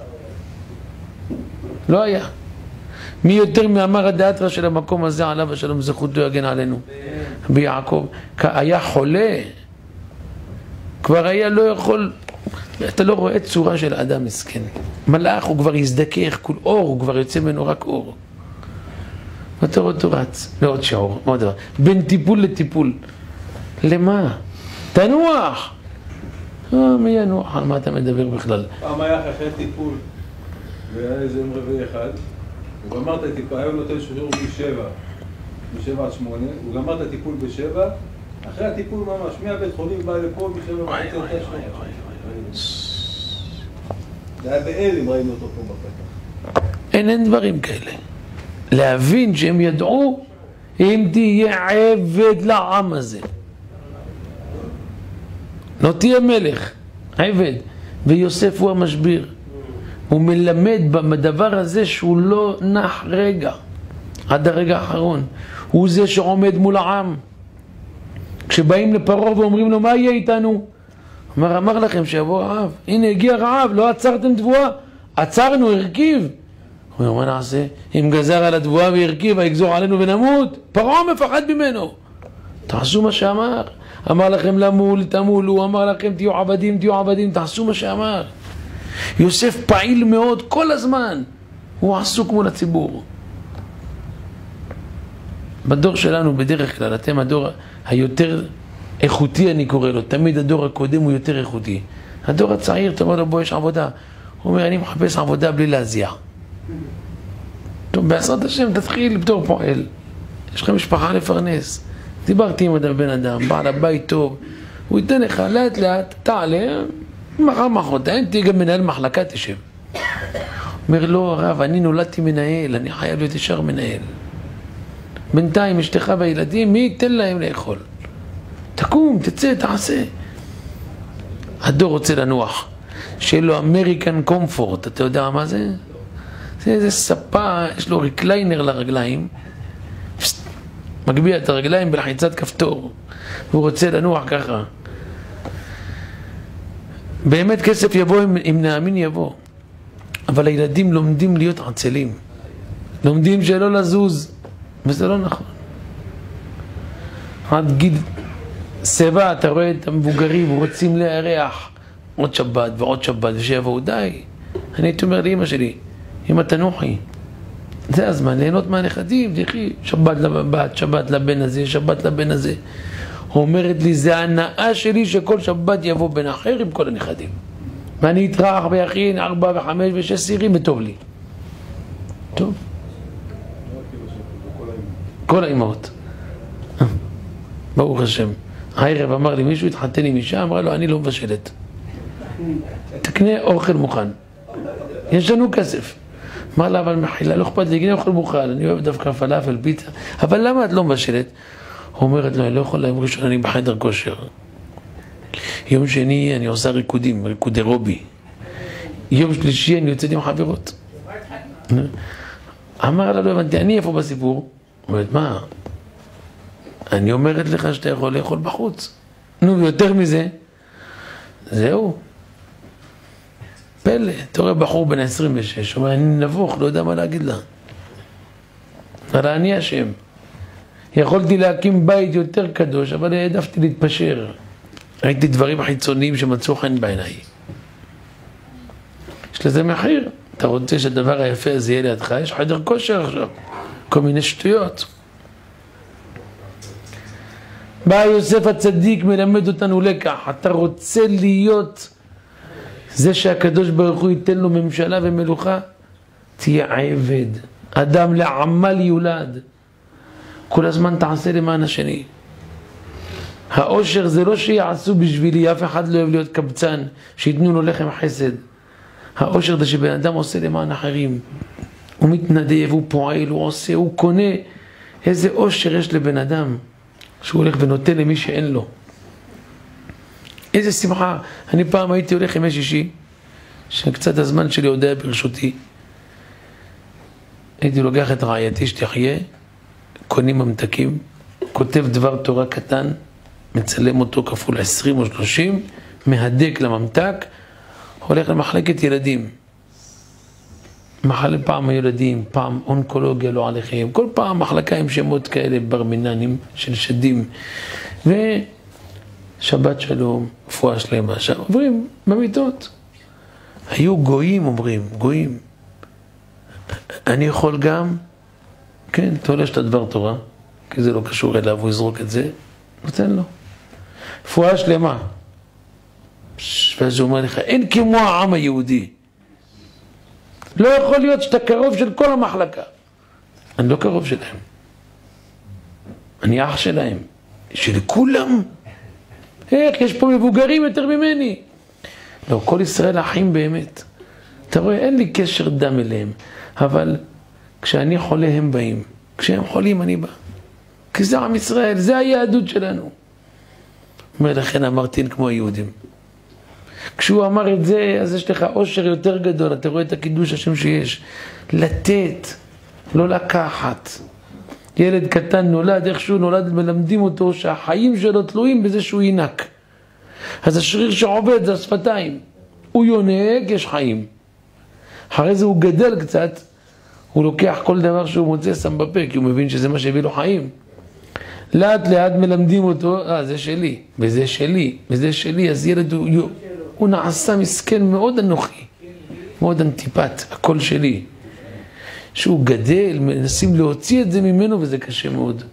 לא היה. מי יותר מאמר הדאתרא של המקום הזה עליו השלום זכותו יגן עלינו. ביעקב, היה חולה, כבר היה לא יכול, אתה לא רואה צורה של אדם מסכן. מלאך הוא כבר יזדכך, כל אור, הוא כבר יוצא ממנו רק אור. ואתה רואה אותו רץ, לעוד שעור, מה דבר? בין טיפול לטיפול. למה? תנוח! אה, מי ינוח? על מה אתה מדבר בכלל? פעם היה אחרי טיפול, והיה איזה יום רביעי אחד, הוא גמר את הטיפול, היום נותן שיעור משבע, משבע עד שמונה, הוא גמר את הטיפול בשבע, אחרי הטיפול ממש, מהבית חולים בא לפה, משבע וואי וחצי וואי תשע. וואי וואי. זה היה באלים, ראינו אותו פה בפתח. אין, אין דברים כאלה. להבין שהם ידעו אם תהיה עבד לעם הזה. לא תהיה מלך, עבד. ויוסף הוא המשביר. הוא מלמד בדבר הזה שהוא לא נח רגע, עד הרגע האחרון. הוא זה שעומד מול העם. כשבאים לפרעה ואומרים לו, מה יהיה איתנו? אמר, אמר לכם שיבוא רעב. הנה הגיע רעב, לא עצרתם תבואה. עצרנו, הרכיב. הוא אומר, מה נעשה? אם גזר על התבואה והרכיב, יגזור עלינו ונמות. פרעה מפחד ממנו. תעשו מה שאמר. אמר לכם למול, תמולו. אמר לכם תהיו עבדים, תהיו עבדים. תעשו מה שאמר. יוסף פעיל מאוד כל הזמן. הוא עסוק מול הציבור. בדור שלנו בדרך כלל, אתם הדור היותר איכותי אני קורא לו, תמיד הדור הקודם הוא יותר איכותי. הדור הצעיר, אתה אומר לו, בוא, יש עבודה. הוא אומר, אני מחפש עבודה בלי להזיע. טוב, בעזרת השם, תתחיל בתור פועל. יש לך משפחה לפרנס. דיברתי עם בן אדם, בעל הבית טוב, הוא ייתן לך לאט לאט, תעלה, מחר מחרתיים, תהיה גם מנהל מחלקה, תשב. אומר, לא הרב, אני נולדתי מנהל, אני חייב להיות ישר מנהל. בינתיים אשתך והילדים, מי ייתן להם לאכול? תקום, תצא, תעשה. הדור רוצה לנוח. שיהיה לו אמריקן קומפורט, אתה יודע מה זה? זה איזה ספה, יש לו ריקליינר לרגליים, מגביע את הרגליים בלחיצת כפתור, והוא רוצה לנוח ככה. באמת כסף יבוא אם, אם נאמין יבוא. אבל הילדים לומדים להיות עצלים. לומדים שלא לזוז. וזה לא נכון. עד גיל סבא, אתה רואה את המבוגרים, רוצים להירח עוד שבת ועוד שבת, ושיבואו, די. אני הייתי אומר לאמא שלי, אמא תנוחי. זה הזמן, ליהנות מהנכדים, תחי, שבת לבת, שבת לבן הזה, שבת לבן הזה. אומרת לי, זה הנאה שלי שכל שבת יבוא בן אחר עם כל הנכדים. ואני אתרח ויכין ארבע וחמש ושש סירים וטוב לי. טוב. כל האימהות. ברוך השם. הערב אמר לי, מישהו התחתן עם אישה, אמרה לו, אני לא מבשלת. תקנה אוכל מוכן. יש לנו כסף. אמר לה, אבל מחילה, לא אכפת לי, תקנה אוכל מוכן. אני אוהב דווקא פלאפל, פיצה. אבל למה את לא מבשלת? אומרת לו, אני לא יכול יום ראשון, אני בחדר כושר. יום שני אני עושה ריקודים, ריקודי רובי. יום שלישי אני יוצאת עם חברות. אמר לה, לא הבנתי, אני איפה בסיפור? אומרת, מה? אני אומרת לך שאתה יכול לאכול בחוץ. נו, ויותר מזה, זהו. פלא, אתה רואה בחור בן עשרים ושש, אומר, אני נבוך, לא יודע מה להגיד לה. אבל אני אשם. יכולתי להקים בית יותר קדוש, אבל העדפתי להתפשר. ראיתי דברים חיצוניים שמצאו חן בעיניי. יש לזה מחיר. אתה רוצה שהדבר היפה הזה יהיה לידך, יש חדר כושר עכשיו. כל מיני שטויות. בא יוסף הצדיק מלמד אותנו לקח. אתה רוצה להיות זה שהקדוש ברוך הוא ייתן לו ממשלה ומלוכה? תהיה עבד. אדם לעמל יולד. כל הזמן תעשה למען השני. האושר זה לא שיעשו בשבילי, אף אחד לא אוהב להיות קבצן, שיתנו לו לחם חסד. האושר זה שבן אדם עושה למען אחרים. הוא מתנדב, הוא פועל, הוא עושה, הוא קונה. איזה אושר יש לבן אדם שהוא הולך ונותן למי שאין לו. איזה שמחה. אני פעם הייתי הולך ימי שישי, שקצת הזמן שלי עוד היה ברשותי, הייתי לוקח את רעייתי שתחיה, קונים ממתקים, כותב דבר תורה קטן, מצלם אותו כפול עשרים או שלושים, מהדק לממתק, הולך למחלקת ילדים. מחלה פעם הילדים, פעם אונקולוגיה לא עליכם, כל פעם מחלקה עם שמות כאלה ברמיננים של שדים. ושבת שלום, רפואה שלמה, שם עוברים במיטות. היו גויים אומרים, גויים. אני יכול גם, כן, תולש את הדבר תורה, כי זה לא קשור אליו, הוא יזרוק את זה, נותן לו. רפואה שלמה. ואז הוא אומר לך, אין כמו העם היהודי. לא יכול להיות שאתה קרוב של כל המחלקה. אני לא קרוב שלהם. אני אח שלהם. של כולם. איך, יש פה מבוגרים יותר ממני. לא, כל ישראל אחים באמת. אתה רואה, אין לי קשר דם אליהם. אבל כשאני חולה הם באים. כשהם חולים אני בא. כי זה עם ישראל, זה היהדות שלנו. אומר לכן אמרתי כמו היהודים. כשהוא אמר את זה, אז יש לך אושר יותר גדול, אתה רואה את הקידוש השם שיש. לתת, לא לקחת. ילד קטן נולד, איכשהו נולד, מלמדים אותו שהחיים שלו תלויים בזה שהוא ינק. אז השריר שעובד זה השפתיים. הוא יונק, יש חיים. אחרי זה הוא גדל קצת, הוא לוקח כל דבר שהוא מוצא, שם בפה, כי הוא מבין שזה מה שהביא לו חיים. לאט לאט מלמדים אותו, אה, זה שלי, וזה שלי, וזה שלי, אז ילד הוא, הוא, הוא נעשה מסכן מאוד אנוכי, מאוד אנטיפט, הכל שלי. שהוא גדל, מנסים להוציא את זה ממנו, וזה קשה מאוד.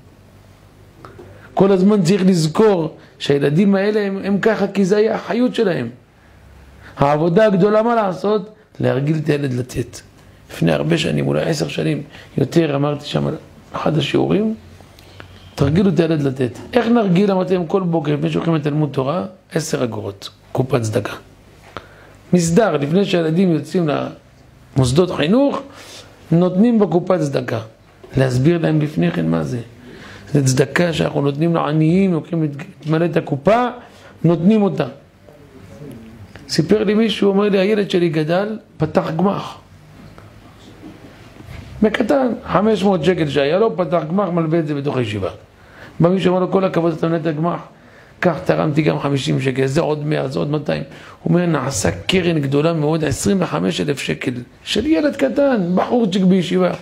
כל הזמן צריך לזכור שהילדים האלה הם, הם ככה, כי זה היה החיות שלהם. העבודה הגדולה מה לעשות? להרגיל את הילד לתת. לפני הרבה שנים, אולי עשר שנים, יותר אמרתי שם אחד השיעורים, תרגילו את הילד לתת. איך נרגיל? אמרתם כל בוקר, לפני שהולכים לתלמוד תורה, עשר אגורות, קופת צדקה. מסדר, לפני שהילדים יוצאים למוסדות חינוך, נותנים בקופת צדקה. להסביר להם לפני כן מה זה. זה צדקה שאנחנו נותנים לעניים, לוקחים להתמלא את הקופה, נותנים אותה. סיפר לי מישהו, אומר לי, הילד שלי גדל, פתח גמח. מקטן, חמש מאות שקל שהיה לו, פתח גמח, מלווה את זה בתוך הישיבה. בא מישהו אומר לו, כל הכבוד, אתה נותן את הגמח, כך תרמתי גם חמישים שקל, זה עוד מאה, זה עוד מאתיים. הוא אומר, נעשה קרן גדולה מאוד, עשרים וחמישה אלף שקל, של ילד קטן, בחורצ'יק בישיבה.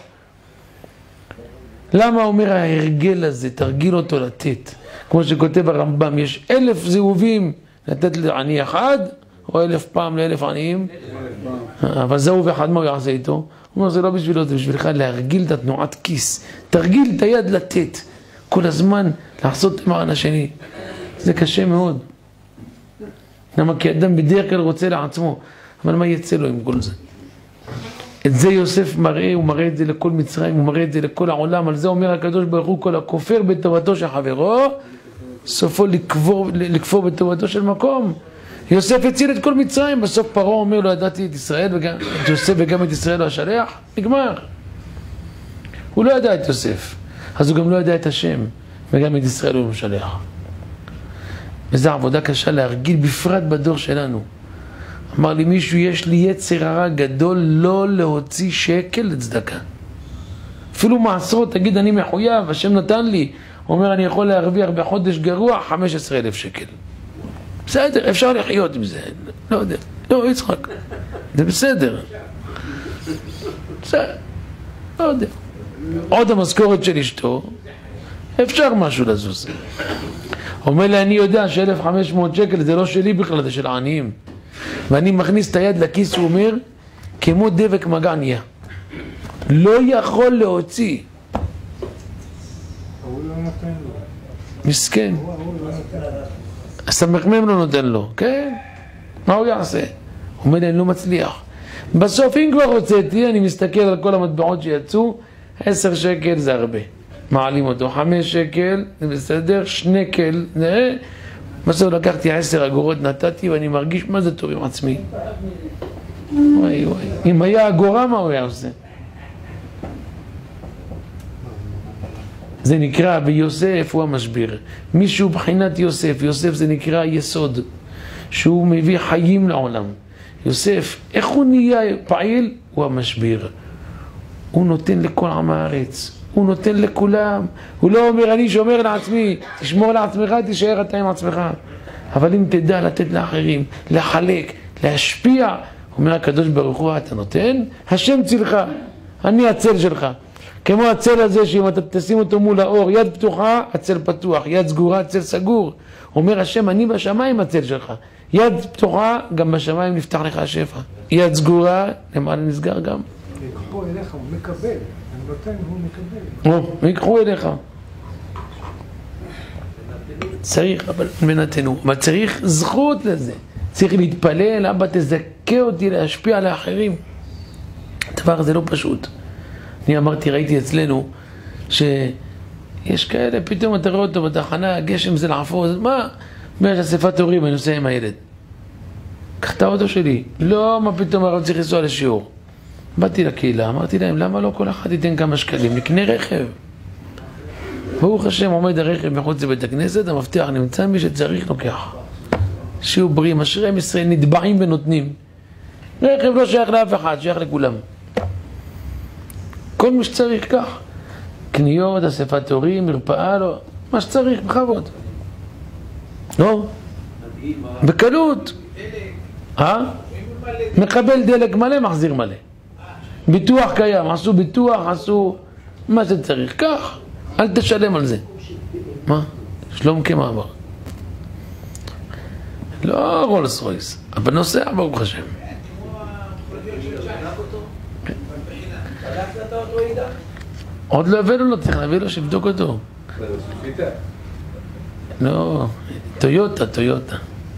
למה אומר ההרגל הזה, תרגיל אותו לתת? כמו שכותב הרמב"ם, יש אלף זהובים לתת לעני אחד, או אלף פעם לאלף עניים. אבל זהו ואחד, מה הוא יעשה איתו? הוא אומר, זה לא בשבילו, זה בשבילך להרגיל את התנועת כיס. תרגיל את היד לתת. כל הזמן לעשות למען השני. זה קשה מאוד. למה? כי אדם בדרך כלל רוצה לעצמו. אבל מה יצא לו עם כל זה? את זה יוסף מראה, הוא מראה את זה לכל מצרים, הוא מראה את זה לכל העולם. על זה אומר הקדוש ברוך הוא, כל הכופר בטובתו של חברו, סופו לקבור, לקפור בטובתו של מקום. יוסף הציל את כל מצרים, בסוף פרעה אומר לו, ידעתי את ישראל וגם את יוסף וגם את ישראל לא השלח, נגמר. הוא לא ידע את יוסף, אז הוא גם לא ידע את השם, וגם את ישראל הוא לא משלח. וזו עבודה קשה להרגיל, בפרט בדור שלנו. אמר לי מישהו, יש לי יצר הרע גדול לא להוציא שקל לצדקה. אפילו מעשרות, תגיד אני מחויב, השם נתן לי, הוא אומר אני יכול להרוויח בחודש גרוע חמישה עשר אלף שקל. בסדר, אפשר לחיות עם זה, לא יודע, לא יצחק, זה בסדר. בסדר, לא יודע. עוד המשכורת של אשתו, אפשר משהו לזוז. אומר לי, אני יודע ש-אלף וחמש מאות שקל זה לא שלי בכלל, זה של העניים. ואני מכניס את היד לכיס, הוא אומר, כמו דבק מגע נהיה. לא יכול להוציא. הוא לא נותן לו. מסכן. הוא לא נותן לו. הסמ"ם לא נותן לו, כן? מה הוא יעשה? הוא אומר לי, אני לא מצליח. בסוף, אם כבר הוצאתי, אני מסתכל על כל המטבעות שיצאו, עשר שקל זה הרבה. מעלים אותו, חמש שקל, זה בסדר, שנקל, נראה. בסוף לקחתי עשר אגורות, נתתי, ואני מרגיש מה זה טוב עם עצמי. וואי וואי, אם היה אגורה, מה הוא היה עושה? זה נקרא, ויוסף הוא המשביר. מישהו בחינת יוסף, יוסף זה נקרא יסוד, שהוא מביא חיים לעולם. יוסף, איך הוא נהיה פעיל? הוא המשביר. הוא נותן לכל עם הארץ, הוא נותן לכולם, הוא לא אומר אני שומר לעצמי, תשמור לעצמך, תישאר אתה עם עצמך, אבל אם תדע לתת לאחרים, לחלק, להשפיע, אומר הקדוש ברוך הוא, אתה נותן, השם צילך, אני הצל שלך, כמו הצל הזה שאם אתה תשים אותו מול האור, יד פתוחה, הצל פתוח, יד סגורה, הצל סגור, אומר השם, אני בשמיים הצל שלך, יד פתוחה, גם בשמיים נפתח לך השפע, יד סגורה, למעלה נסגר גם. יקחו אליך, הוא מקבל, אני נותן, הוא מקבל. או, יקחו אליך. צריך, אבל מנתנו, אבל צריך זכות לזה. צריך להתפלל, אבא תזכה אותי להשפיע על האחרים. הדבר הזה לא פשוט. אני אמרתי, ראיתי אצלנו, שיש כאלה, פתאום אתה רואה אותו בתחנה, גשם זה לעפור, מה? יש אספת הורים, אני נוסע עם הילד. קח את האוטו שלי. לא, מה פתאום הרב צריך לנסוע לשיעור. באתי לקהילה, אמרתי להם, למה לא כל אחד ייתן כמה שקלים? נקנה רכב. ברוך השם, עומד הרכב מחוץ לבית הכנסת, המפתח נמצא, מי שצריך לוקח. שיהיו בריאים, אשרי עם ישראל נטבעים ונותנים. רכב לא שייך לאף אחד, שייך לכולם. כל מי שצריך כך. קניות, אספת הורים, מרפאה, לא, מה שצריך, בכבוד. לא? בקלות. אה? מקבל דלק מלא, מחזיר מלא. ביטוח קיים, עשו ביטוח, עשו מה שצריך. כך, אל תשלם על זה. מה? שלום כמאמר. לא רולס רויס, אבל נוסע ברוך השם. עוד לא הבאנו לו, צריך להביא לו שיבדוק אותו. לא, טויוטה, טויוטה.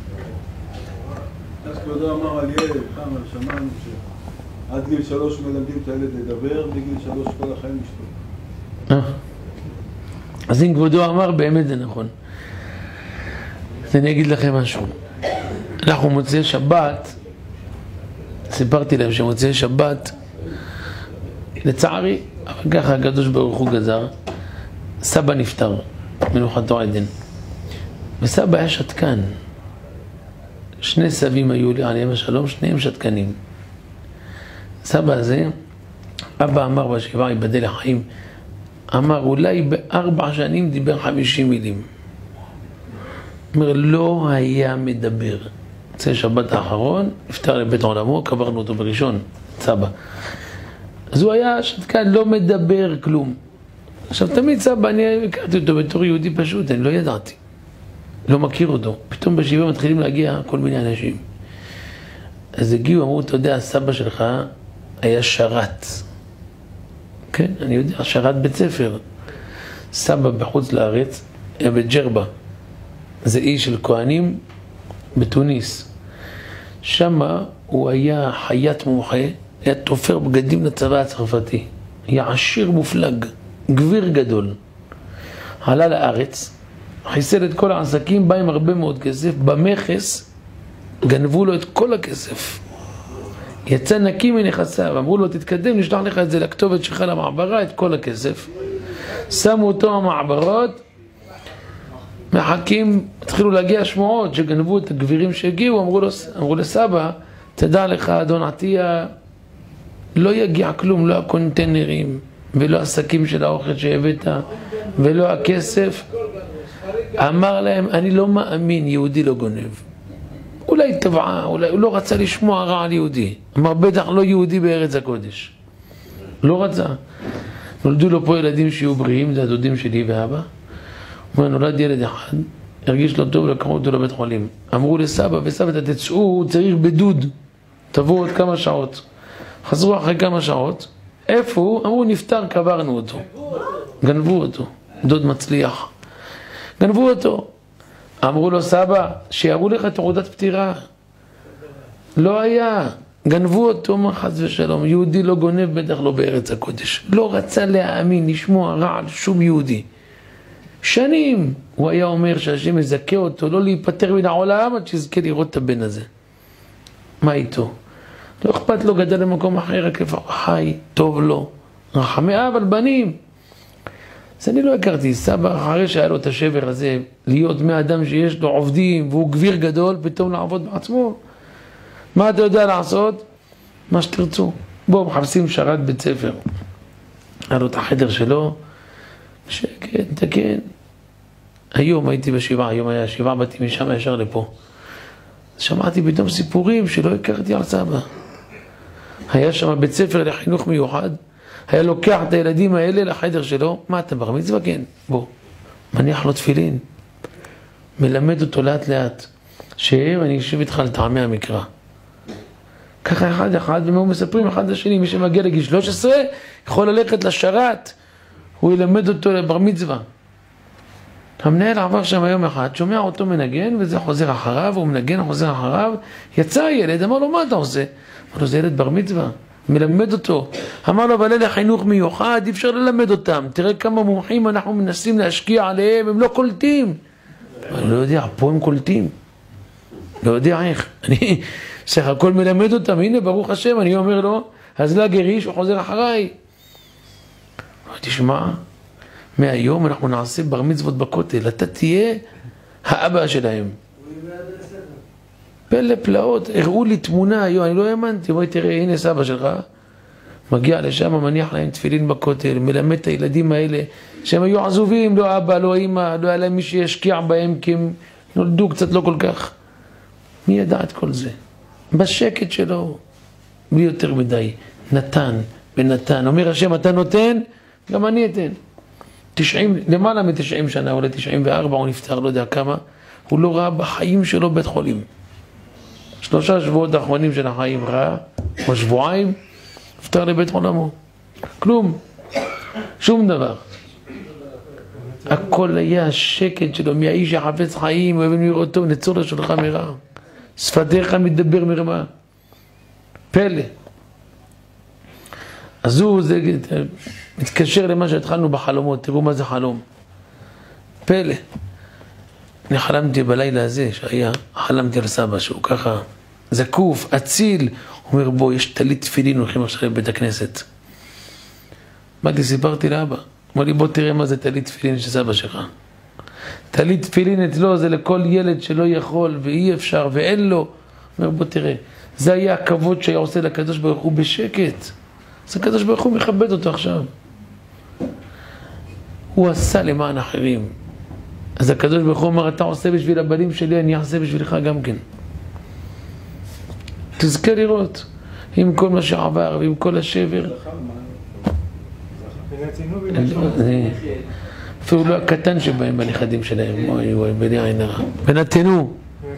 אז כבודו אמר על ילד, כמה שמענו שעד גיל שלוש מלמדים את הילד לדבר, בגיל שלוש כל החיים משתו. אז אם כבודו אמר, באמת זה נכון. אז אני אגיד לכם משהו. אנחנו מוצאי שבת, סיפרתי להם שמוצאי שבת, לצערי, אבל ככה הקדוש ברוך הוא גזר, סבא נפטר, מנוחתו עדן. וסבא היה שתקן. שני סבים היו לי, עליהם השלום, שניהם שתקנים. סבא הזה, אבא אמר בשבעה, ייבדל לחיים, אמר, אולי בארבע שנים דיבר חמישים מילים. אומר, לא היה מדבר. זה שבת האחרון, נפטר לבית עולמו, קברנו אותו בראשון, סבא. אז הוא היה שתקן, לא מדבר כלום. עכשיו, תמיד סבא, אני הכרתי אותו בתור יהודי פשוט, אני לא ידעתי. לא מכיר אותו. פתאום בשבעה מתחילים להגיע כל מיני אנשים. אז הגיעו, אמרו, אתה יודע, הסבא שלך היה שרת. כן, אני יודע, שרת בית ספר. סבא בחוץ לארץ, היה בג'רבה. זה איש של כהנים בתוניס. שמה הוא היה חיית מומחה, היה תופר בגדים לצבא הצרפתי. היה עשיר מופלג, גביר גדול. עלה לארץ, חיסל את כל העסקים, בא עם הרבה מאוד כסף, במכס גנבו לו את כל הכסף. יצא נקי מנכסיו, אמרו לו תתקדם, נשלח לך את זה לכתובת שלך למעברה, את כל הכסף. שמו אותו המעברות, מחכים, התחילו להגיע שמועות שגנבו את הגבירים שהגיעו, אמרו, לו, אמרו לסבא, תדע לך אדון עטיה, לא יגיע כלום, לא הקונטיינרים, ולא עסקים של האוכל שהבאת, ולא הכסף. אמר להם, אני לא מאמין, יהודי לא גונב. אולי טבעה, אולי הוא לא רצה לשמוע רע על יהודי. אמר, בטח לא יהודי בארץ הקודש. לא רצה. נולדו לו פה ילדים שיהיו בריאים, זה הדודים שלי ואבא. הוא נולד ילד אחד, הרגיש לו טוב, לקחו אותו לבית חולים. אמרו לסבא, וסבא, תצאו, צריך בדוד. תבואו עוד כמה שעות. חזרו אחרי כמה שעות. איפה הוא? אמרו, נפטר, קברנו אותו. גנבו אותו. דוד מצליח. גנבו אותו. אמרו לו, סבא, שיראו לך תעודת פטירה. לא היה. גנבו אותו, מה חס ושלום. יהודי לא גונב, בטח לא בארץ הקודש. לא רצה להאמין, לשמוע רע על שום יהודי. שנים הוא היה אומר שהשם יזכה אותו, לא להיפטר מן העולם, עד שיזכה לראות את הבן הזה. מה איתו? לא אכפת לו, גדל למקום אחר, רק לפחות חי, טוב לו. רחמי אב על בנים. אז אני לא הכרתי, סבא אחרי שהיה לו את השבר הזה, להיות מאדם שיש לו עובדים והוא גביר גדול, פתאום לעבוד בעצמו. מה אתה יודע לעשות? מה שתרצו. בואו מחפשים שרת בית ספר. היה לו את החדר שלו, שקט, תקן. היום הייתי בשבעה, היום היה שבעה בתים משם ישר לפה. שמעתי פתאום סיפורים שלא הכרתי על סבא. היה שם בית ספר לחינוך מיוחד, היה לוקח את הילדים האלה לחדר שלו, מה אתה בר מצווה? כן, בוא, מניח לו תפילין, מלמד אותו לאט לאט, שער אני אשב איתך לטעמי המקרא. ככה אחד אחד, ומה הוא מספרים אחד לשני, מי שמגיע לגיל שלוש עשרה יכול ללכת לשרת, הוא ילמד אותו לבר מצווה. המנהל עבר שם יום אחד, שומע אותו מנגן, וזה חוזר אחריו, הוא מנגן, חוזר אחריו, יצא הילד, אמר לו, מה אתה עושה? אמר לו, זה ילד בר מצווה, מלמד אותו. אמר לו, אבל אלה חינוך מיוחד, אי אפשר ללמד אותם, תראה כמה מומחים אנחנו מנסים להשקיע עליהם, הם לא קולטים. אני לא יודע, פה הם קולטים. לא יודע איך. אני סך הכל מלמד אותם, הנה ברוך השם, אני אומר לו, אז לה גריש, הוא חוזר אחריי. תשמע, מהיום אנחנו נעשה בר מצוות בכותל, אתה תהיה האבא שלהם. פלא פלאות, הראו לי תמונה היום, אני לא האמנתי, בואי תראה, הנה סבא שלך, מגיע לשם, מניח להם תפילין בכותל, מלמד את הילדים האלה, שהם היו עזובים, לא אבא, לא אמא, לא היה להם מי שישקיע בהם, כי הם נולדו קצת לא כל כך. מי ידע את כל זה? בשקט שלו, בלי יותר מדי, נתן ונתן, אומר השם, אתה נותן, גם אני אתן. תשעים, למעלה מ-תשעים שנה, או ל-תשעים וארבע, הוא נפטר, לא יודע כמה, הוא לא ראה בחיים שלו בית חולים. שלושה שבועות האחרונים של החיים ראה, או שבועיים, נפטר לבית עולמו. כלום, שום דבר. הכל היה השקט שלו, מהאיש החפץ חיים, אוהבים לראות טוב, נצור לשולך מרע. שפתיך מדבר מרמה. פלא. אז הוא זה, מתקשר למה שהתחלנו בחלומות, תראו מה זה חלום. פלא. אני חלמתי בלילה הזה שהיה, חלמתי על סבא שהוא ככה זקוף, אציל, הוא אומר בוא, יש תלית תפילין, הולכים עכשיו לבית הכנסת. באתי, סיפרתי לאבא, אמר לי בוא תראה מה זה תלית תפילין של סבא שלך. תלית תפילין אצלו זה לכל ילד שלא יכול ואי אפשר ואין לו. אומר בוא תראה, זה היה הכבוד שהיה עושה לקדוש ברוך הוא בשקט. אז הקדוש ברוך הוא מכבד אותו עכשיו. הוא עשה למען אחרים. אז הקדוש ברוך הוא אומר, אתה עושה בשביל הבנים שלי, אני אעשה בשבילך גם כן. תזכה לראות, עם כל מה שעבר ועם כל השבר. אפילו לא הקטן שבהם בנכדים שלהם, אוי אוי, בלי עין הרע. ונתנו.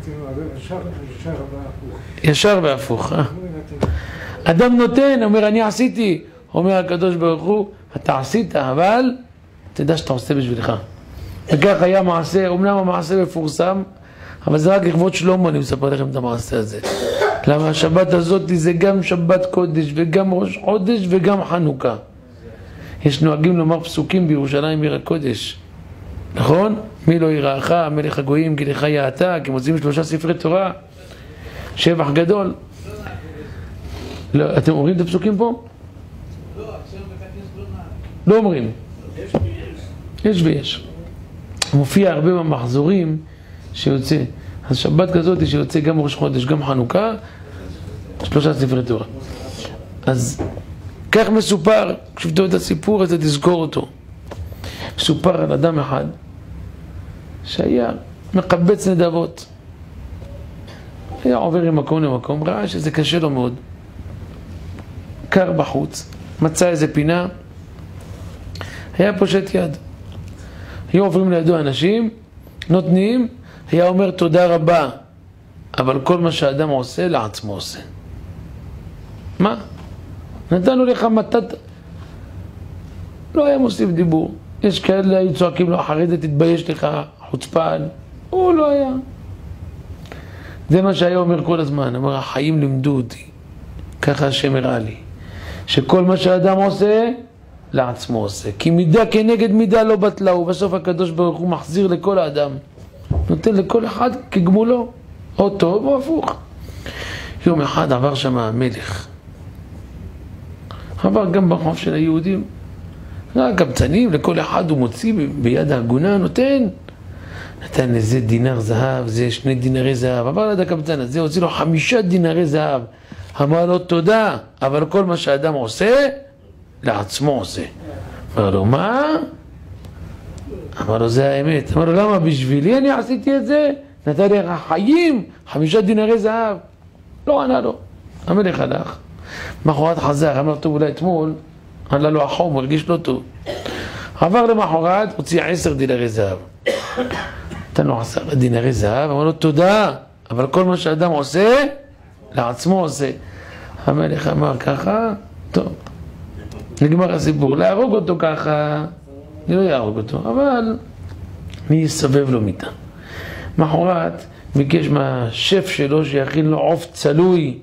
ישר והפוך. אדם נותן, אומר אני עשיתי, אומר הקדוש ברוך הוא, אתה עשית, אבל תדע שאתה עושה בשבילך. וכך היה מעשה, אומנם המעשה מפורסם, אבל זה רק לכבוד שלמה, אני מספר לכם את המעשה הזה. למה השבת הזאת זה גם שבת קודש, וגם ראש חודש, וגם חנוכה. יש נוהגים לומר פסוקים בירושלים עיר הקודש. נכון? מי לא יראך, מלך הגויים, כי לך יעתה, כי מוצאים שלושה ספרי תורה. שבח גדול. לא, אתם אומרים את הפסוקים פה? לא, עכשיו בקטנס לא אומרים. יש ויש. יש ויש. מופיע הרבה במחזורים שיוצא. אז שבת כזאת שיוצא גם ראש חודש, גם חנוכה, שלושה ספרי תורה. אז כך מסופר, כשבתו את הסיפור הזה תזכור אותו. מסופר על אדם אחד שהיה מקבץ נדבות. היה עובר ממקום למקום, ראה שזה קשה לו מאוד. קר בחוץ, מצא איזה פינה, היה פושט יד. היו עוברים לידו אנשים, נותנים, היה אומר תודה רבה, אבל כל מה שהאדם עושה לעצמו עושה. מה? נתנו לך מתת. לא היה מוסיף דיבור. יש כאלה היו צועקים לו אחרי זה תתבייש לך, חוצפן. הוא לא היה. זה מה שהיה אומר כל הזמן. אמר החיים לימדו אותי. ככה השם הראה לי. שכל מה שהאדם עושה לעצמו עושה. כי מידה כנגד מידה לא בטלה, ובסוף הקדוש ברוך הוא מחזיר לכל האדם. נותן לכל אחד כגמולו. או טוב או הפוך. יום אחד עבר שם המלך. עבר גם בחוף של היהודים. קבצנים, לכל אחד הוא מוציא ביד ההגונה, נותן. נתן לזה דינר זהב, זה שני דינרי זהב. עבר ליד הקבצן הזה, הוציא לו חמישה דינרי זהב. אמר לו תודה, אבל כל מה שהאדם עושה, לעצמו עושה. אמר לו, מה? אמר לו, זה האמת. אמר לו, למה בשבילי אני עשיתי את זה? נתן לי חיים, חמישה דינרי זהב. לא ענה לו. המלך הלך. מחרת חזר, אמר טוב, אולי אתמול, עלה לו החום, הוא הרגיש לא טוב. עבר למחרת, הוציא עשר דינרי זהב. נתן לו עשר דינרי זהב, אמר לו, תודה, אבל כל מה שאדם עושה, לעצמו עושה. המלך אמר ככה, טוב, נגמר הסיפור, להרוג אותו ככה, אני לא יהרוג אותו, אבל אני אסבב לו מיטה. מחרת, ביקש מהשף שלו שיכין לו עוף צלוי,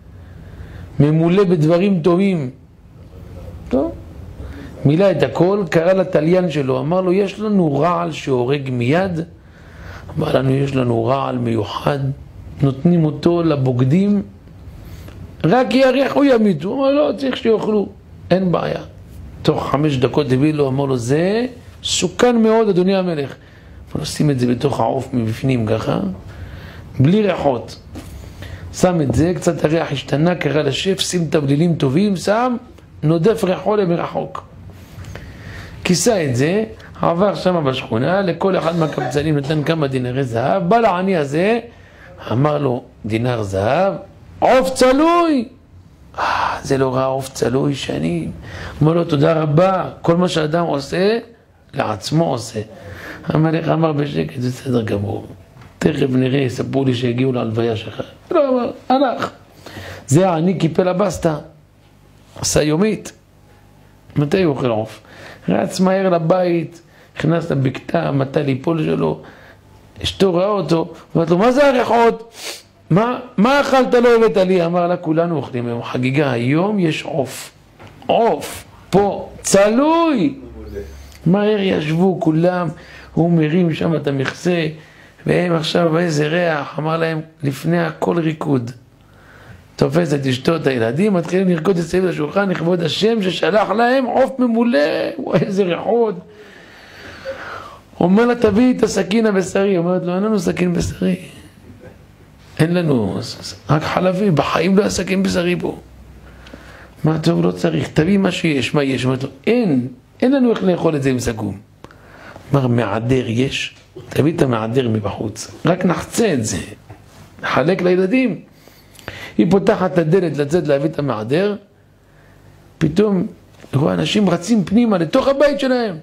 ממולא בדברים טובים. טוב, מילא את הכל, קרא לתליין שלו, אמר לו, יש לנו רעל שהורג מיד, אמר לנו, יש לנו רעל מיוחד, נותנים אותו לבוגדים, רק יריחו ימיתו. הוא אמר, לא, צריך שיאכלו, אין בעיה. תוך חמש דקות הביא לו, אמר לו, זה סוכן מאוד, אדוני המלך. אבל עושים את זה בתוך העוף מבפנים ככה, בלי ריחות. שם את זה, קצת הריח השתנה, קרא לשף, שים תבלילים טובים, שם, נודף ריחו למרחוק. כיסה את זה, עבר שם בשכונה, לכל אחד מהקבצנים נתן כמה דינרי זהב, בא לעני הזה, אמר לו, דינר זהב, עוף צלוי! אה, זה לא רע, עוף צלוי שנים. אמר לו, תודה רבה, כל מה שאדם עושה, לעצמו עושה. המלך אמר בשקט, זה בסדר גמור. תכף נראה, יספרו לי שהגיעו להלוויה שלך. לא אמר, הלך. זה העני קיפל הבסטה, עשה יומית. מתי הוא אוכל עוף? רץ מהר לבית, נכנס לבקתה, מתי ליפול שלו, אשתו ראה אותו, אמרת לו, מה זה הריחות? מה, מה אכלת לא הבאת לי? אמר לה, כולנו אוכלים היום חגיגה, היום יש עוף. עוף, פה, צלוי. מהר ישבו כולם, הוא מרים שם את המכסה, והם עכשיו באיזה ריח, אמר להם, לפני הכל ריקוד. תופס את אשתו, את הילדים, מתחילים לרקוד אצלם לשולחן, לכבוד השם ששלח להם עוף ממולא, וואי איזה ריחות. אומר לה, תביא את הסכין הבשרי, אומרת לו, אין לנו סכין בשרי. אין לנו, רק חלבי, בחיים לא הסכין בשרי פה. מה טוב, לא צריך, תביא מה שיש, מה יש? אומרת לו, אין, אין לנו איך לאכול את זה עם סכום. אמר, מעדר יש, תביא את המעדר מבחוץ, רק נחצה את זה, נחלק לילדים. היא פותחת את הדלת לצאת להביא את המעדר, פתאום רואה אנשים רצים פנימה לתוך הבית שלהם.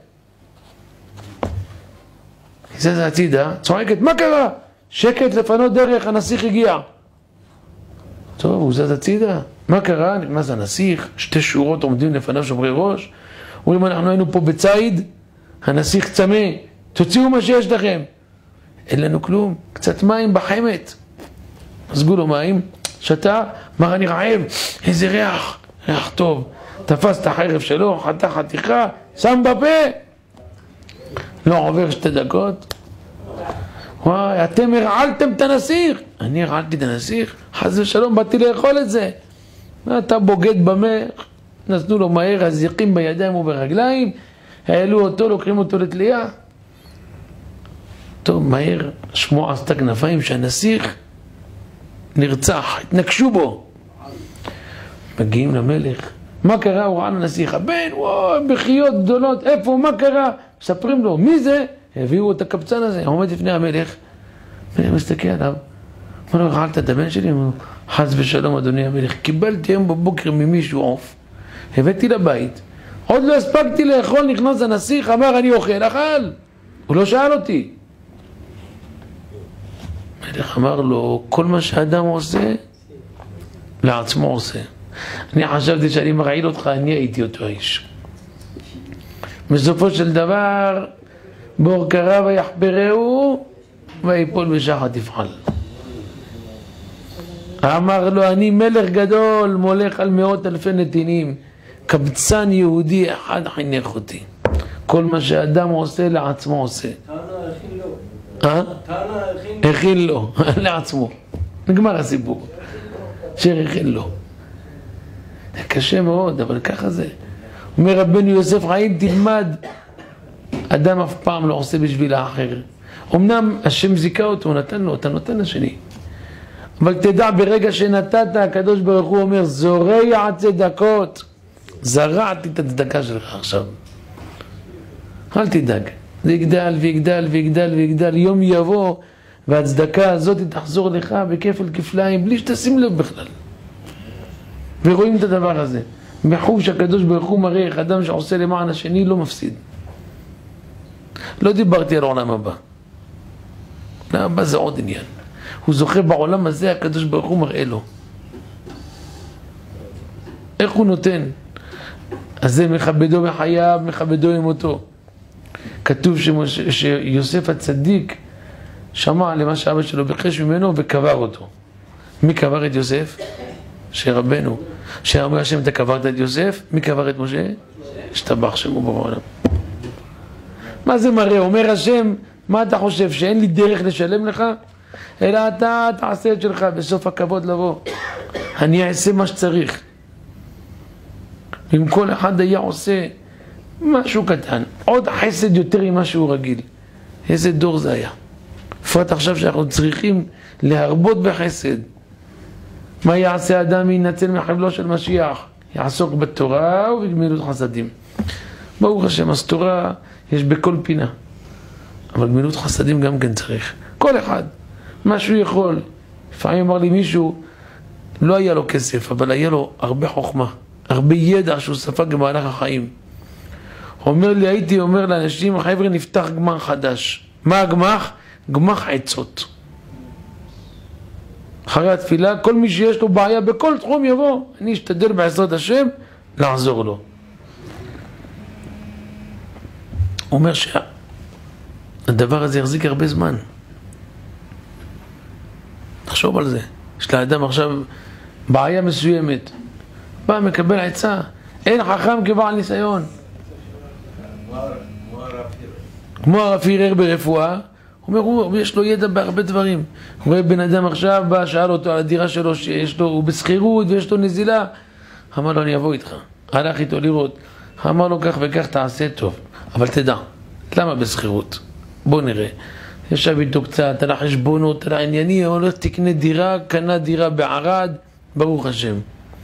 היא זזה הצידה, צועקת, מה קרה? שקט לפנות דרך, הנסיך הגיע. טוב, הוא זז הצידה, מה קרה? נכנס הנסיך, שתי שורות עומדים לפניו שומרי ראש, אומרים, אנחנו היינו פה בצייד, הנסיך צמא, תוציאו מה שיש לכם. אין לנו כלום, קצת מים בחמת. עזגו לו מים, שתה, אמר אני רעב, איזה ריח, ריח טוב. תפס את החרב שלו, חתך חתיכה, שם בפה. לא עובר שתי דקות. וואי, אתם הרעלתם את הנסיך. אני הרעלתי את הנסיך, חס ושלום, באתי לאכול את זה. אתה בוגד במח, נתנו לו מהר הזיקים בידיים וברגליים, העלו אותו, לוקחים אותו לתלייה. טוב, מהר, שמוע עשתה כנפיים שהנסיך נרצח, התנקשו בו. מגיעים למלך, מה קרה? הוא ראה לנסיך, הבן, וואו, בחיות גדולות, איפה, מה קרה? מספרים לו, מי זה? הביאו את הקבצן הזה, הוא עומד לפני המלך, המלך מסתכל עליו, אמר לו, רעלת את הבן שלי? אמר לו, חס ושלום אדוני המלך, קיבלתי היום בבוקר ממישהו עוף, הבאתי לבית, עוד לא הספקתי לאכול, נכנס הנסיך, אמר אני אוכל, אכל, הוא לא שאל אותי. המלך אמר לו, כל מה שאדם עושה, לעצמו עושה. אני חשבתי שאני מרעיל אותך, אני הייתי אותו האיש. בסופו של דבר, בור קרא ויחברהו, ויפול בשחת יפעל. אמר לו, אני מלך גדול, מולך על מאות אלפי נתינים, קבצן יהודי אחד חינך אותי. כל מה שאדם עושה, לעצמו עושה. תנא הכין לו. אה? תנא הכין הכין לו, לעצמו. נגמר הסיפור. אשר הכין לו. זה קשה מאוד, אבל ככה זה. אומר רבנו יוסף חיים, תלמד, אדם אף פעם לא עושה בשביל האחר. אמנם השם זיקה אותו, הוא נתן לו, אתה נותן לשני. אבל תדע, ברגע שנתת, הקדוש ברוך הוא אומר, זורע צדקות. זרעתי את הצדקה שלך עכשיו. אל תדאג, זה יגדל ויגדל ויגדל ויגדל, יום יבוא והצדקה הזאת תחזור לך בכפל כפליים בלי שתשים לב בכלל. ורואים את הדבר הזה. בחוש הקדוש ברוך הוא מראה איך אדם שעושה למען השני לא מפסיד. לא דיברתי על העולם הבא. העולם הבא זה עוד עניין. הוא זוכה בעולם הזה, הקדוש ברוך הוא מראה לו. איך הוא נותן? אז זה מכבדו בחייו, מכבדו עם אותו. כתוב שמש... שיוסף הצדיק שמע למה שאבא שלו ביקש ממנו וקבר אותו. מי קבר את יוסף? שרבנו. שאמר השם, אתה קברת את יוסף? מי קבר את משה? השתבח שמו בעולם. מה זה מראה? אומר השם, מה אתה חושב? שאין לי דרך לשלם לך? אלא אתה תעשה את שלך בסוף הכבוד לבוא. אני אעשה מה שצריך. אם כל אחד היה עושה משהו קטן, עוד חסד יותר ממה שהוא רגיל. איזה דור זה היה. בפרט עכשיו שאנחנו צריכים להרבות בחסד. מה יעשה אדם ינצל מחבלו של משיח? יעסוק בתורה ובגמילות חסדים. ברוך השם, אז תורה יש בכל פינה. אבל גמילות חסדים גם כן צריך. כל אחד, מה שהוא יכול. לפעמים אמר לי מישהו, לא היה לו כסף, אבל היה לו הרבה חוכמה, הרבה ידע שהוא ספג במהלך החיים. הוא אומר לי, הייתי אומר לאנשים, חבר'ה, נפתח גמח חדש. מה הגמח? גמח עצות. אחרי התפילה, כל מי שיש לו בעיה בכל תחום יבוא, אני אשתדל בעזרת השם לעזור לו. הוא אומר שהדבר הזה יחזיק הרבה זמן. תחשוב על זה. יש לאדם עכשיו בעיה מסוימת. בא, מקבל עצה. אין חכם כבעל ניסיון. כמו הרב פירר ברפואה. הוא אומר, הוא, יש לו ידע בהרבה דברים. הוא רואה בן אדם עכשיו, בא, שאל אותו על הדירה שלו, שיש לו, הוא בסחירות ויש לו נזילה. אמר לו, אני אבוא איתך. הלך איתו לראות. אמר לו, כך וכך תעשה טוב. אבל תדע, למה בסחירות? בוא נראה. ישב איתו קצת, על החשבונות, על הענייני, הוא הולך תקנה דירה, קנה דירה בערד, ברוך השם.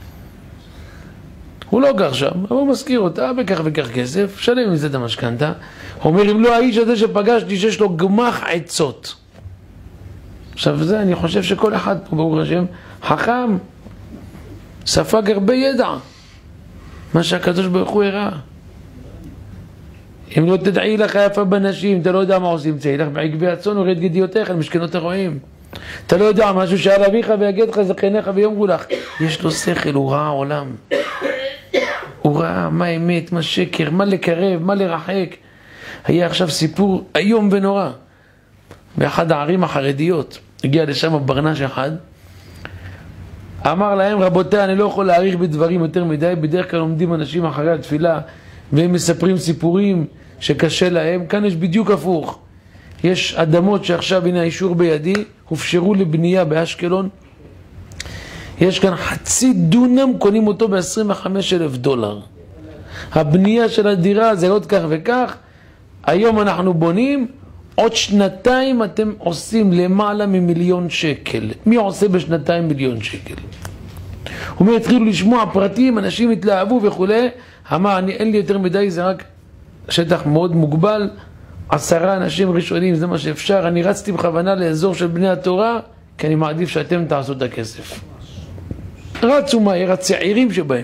הוא לא גר שם, אבל הוא מזכיר אותה, בכך וכך כסף, שלם מזה את המשכנתה. הוא אומר, אם לא האיש הזה שפגשתי, שיש לו גמח עצות. עכשיו זה, אני חושב שכל אחד פה, ברוך השם, חכם, ספג הרבה ידע. מה שהקדוש ברוך הוא הראה. אם לא תדעי לך יפה בנשים, אתה לא יודע מה עושים, צאי לך בעקבי הצאן ורד גדיותיך, על משכנות הרועים. אתה לא יודע משהו שעל אביך ויגד לך זקניך ויאמרו לך. יש לו שכל, הוא ראה עולם. הוא ראה מה אמת, מה שקר, מה לקרב, מה לרחק. היה עכשיו סיפור איום ונורא. באחד הערים החרדיות, הגיע לשם ברנש אחד, אמר להם, רבותיי, אני לא יכול להאריך בדברים יותר מדי, בדרך כלל עומדים אנשים אחרי התפילה, והם מספרים סיפורים שקשה להם. כאן יש בדיוק הפוך. יש אדמות שעכשיו, הנה האישור בידי, הופשרו לבנייה באשקלון. יש כאן חצי דונם, קונים אותו ב-עשרים וחמישה אלף דולר. הבנייה של הדירה זה עוד כך וכך. היום אנחנו בונים, עוד שנתיים אתם עושים למעלה ממיליון שקל. מי עושה בשנתיים מיליון שקל? הוא אומר, התחילו לשמוע פרטים, אנשים התלהבו וכו'. אמר, אני, אין לי יותר מדי, זה רק שטח מאוד מוגבל, עשרה אנשים ראשונים, זה מה שאפשר. אני רצתי בכוונה לאזור של בני התורה, כי אני מעדיף שאתם תעשו את הכסף. רצו מהר, הצעירים שבהם.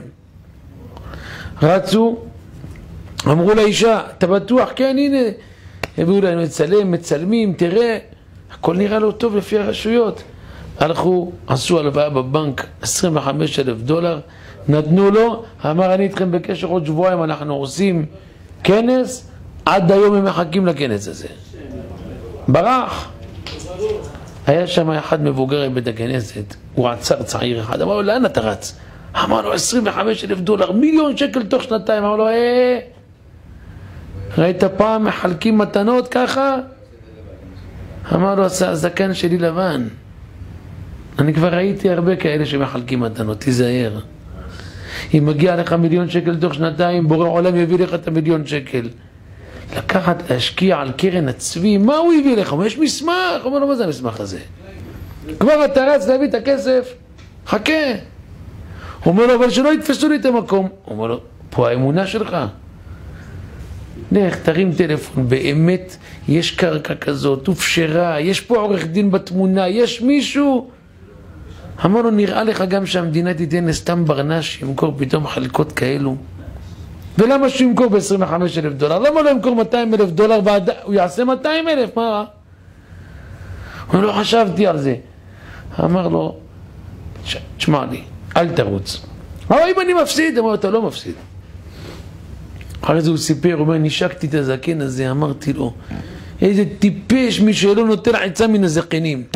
רצו, אמרו לאישה, אתה בטוח? כן, הנה. הביאו להם מצלם, מצלמים, תראה. הכל נראה לו טוב לפי הרשויות. הלכו, עשו הלוואה בבנק, עשרים וחמישה אלף דולר, נתנו לו, אמר, אני איתכם בקשר עוד שבועיים, אנחנו עושים כנס, עד היום הם מחכים לכנס הזה. ברח. היה שם אחד מבוגר בבית הכנסת, הוא עצר צעיר אחד, אמר לו, לאן אתה רץ? אמר לו, עשרים וחמישה אלף דולר, מיליון שקל תוך שנתיים. אמר לו, אה, ראית פעם מחלקים מתנות ככה? אמר לו, הזקן שלי לבן. אני כבר ראיתי הרבה כאלה שמחלקים מתנות, תיזהר. אם מגיע לך מיליון שקל תוך שנתיים, בורא עולם יביא לך את המיליון שקל. לקחת, להשקיע על קרן הצבי, מה הוא יביא לך? יש מסמך. הוא אומר לו, מה זה המסמך הזה? כבר אתה רץ להביא את הכסף, חכה. הוא אומר לו, אבל שלא יתפסו לי את המקום. הוא אומר לו, פה האמונה שלך. לך, תרים טלפון, באמת יש קרקע כזאת, ופשרה, יש פה עורך דין בתמונה, יש מישהו. אמר לו, נראה לך גם שהמדינה תיתן לסתם ברנש שימכור פתאום חלקות כאלו? ולמה שהוא ימכור ב-עשרים וחמישה אלף דולר? למה לא ימכור מאתיים אלף דולר ועד... הוא יעשה מאתיים אלף, מה? הוא לא חשבתי על זה. אמר לו, תשמע לי, אל תרוץ. אבל אם אני מפסיד, אמר, אתה לא מפסיד. אחרי זה הוא סיפר, הוא אומר, נשקתי את הזקן הזה, אמרתי לו, איזה טיפש מי שלא נותן עצה מן הזקנים.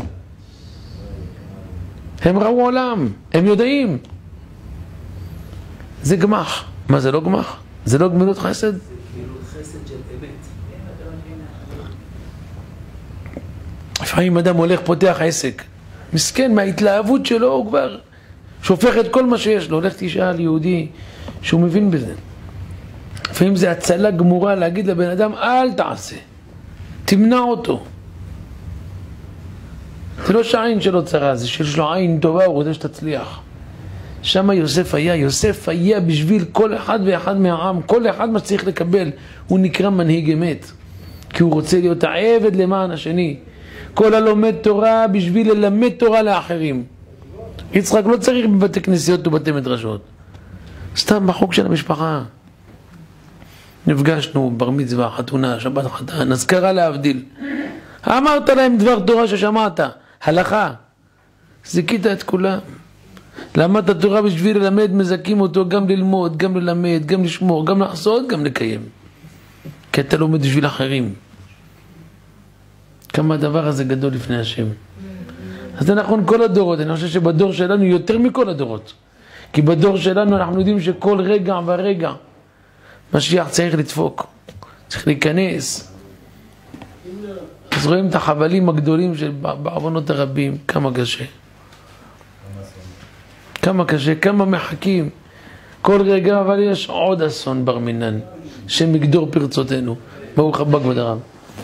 הם ראו עולם, הם יודעים. זה גמח. מה זה לא גמח? זה לא גמילות חסד? גמילות חסד של אמת. לפעמים אדם הולך פותח עסק, מסכן מההתלהבות שלו הוא כבר שופך את כל מה שיש לו. הולך תשאל יהודי שהוא מבין בזה. לפעמים זה הצלה גמורה להגיד לבן אדם אל תעשה, תמנע אותו. זה לא שהעין שלו צרה, זה שיש לו עין טובה, הוא רוצה שתצליח. שם יוסף היה, יוסף היה בשביל כל אחד ואחד מהעם, כל אחד מה שצריך לקבל, הוא נקרא מנהיג אמת, כי הוא רוצה להיות העבד למען השני. כל הלומד תורה בשביל ללמד תורה לאחרים. יצחק לא צריך בבתי כנסיות ובתי מדרשות, סתם בחוק של המשפחה. נפגשנו בר מצווה, חתונה, שבת חתן, אזכרה להבדיל. אמרת להם דבר תורה ששמעת, הלכה, זיקית את כולם. למדת תורה בשביל ללמד, מזכים אותו גם ללמוד, גם ללמד, גם לשמור, גם לעשות, גם לקיים. כי אתה לומד בשביל אחרים. כמה הדבר הזה גדול לפני השם. אז זה נכון כל הדורות, אני חושב שבדור שלנו יותר מכל הדורות. כי בדור שלנו אנחנו יודעים שכל רגע ורגע משיח צריך לדפוק, צריך להיכנס. אז רואים את החבלים הגדולים של בעוונות הרבים, כמה קשה. כמה קשה, כמה מחכים. כל רגע, אבל יש עוד אסון בר מינן, שמגדור פרצותינו. ברוך הבא כבוד הרב.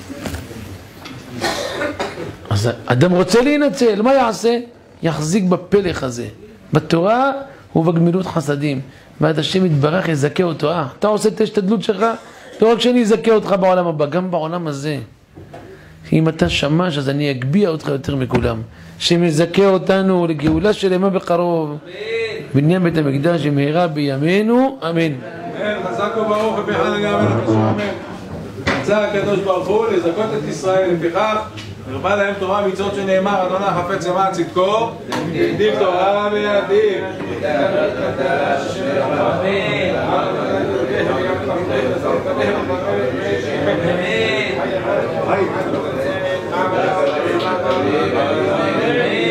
אז אדם רוצה להינצל, מה יעשה? יחזיק בפלך הזה, בתורה ובגמילות חסדים. ועד השם יתברך יזכה אותו. אה, אתה עושה את ההשתדלות שלך, לא רק שאני אזכה אותך בעולם הבא, גם בעולם הזה. אם אתה שמש, אז אני אגביע אותך יותר מכולם. שמזכה אותנו לגאולה שלמה בקרוב. בניין בית המקדש שמהרה בימינו, אמן. חזק וברוך ובחן הגאמן החשוב, אמן. רצה הקדוש ברוך הוא לזכות את ישראל, לפיכך הרבה להם תורה מצוות שנאמר, אדוני חפץ למען צדקו, יגדיל תורה ויאדיר. אמן.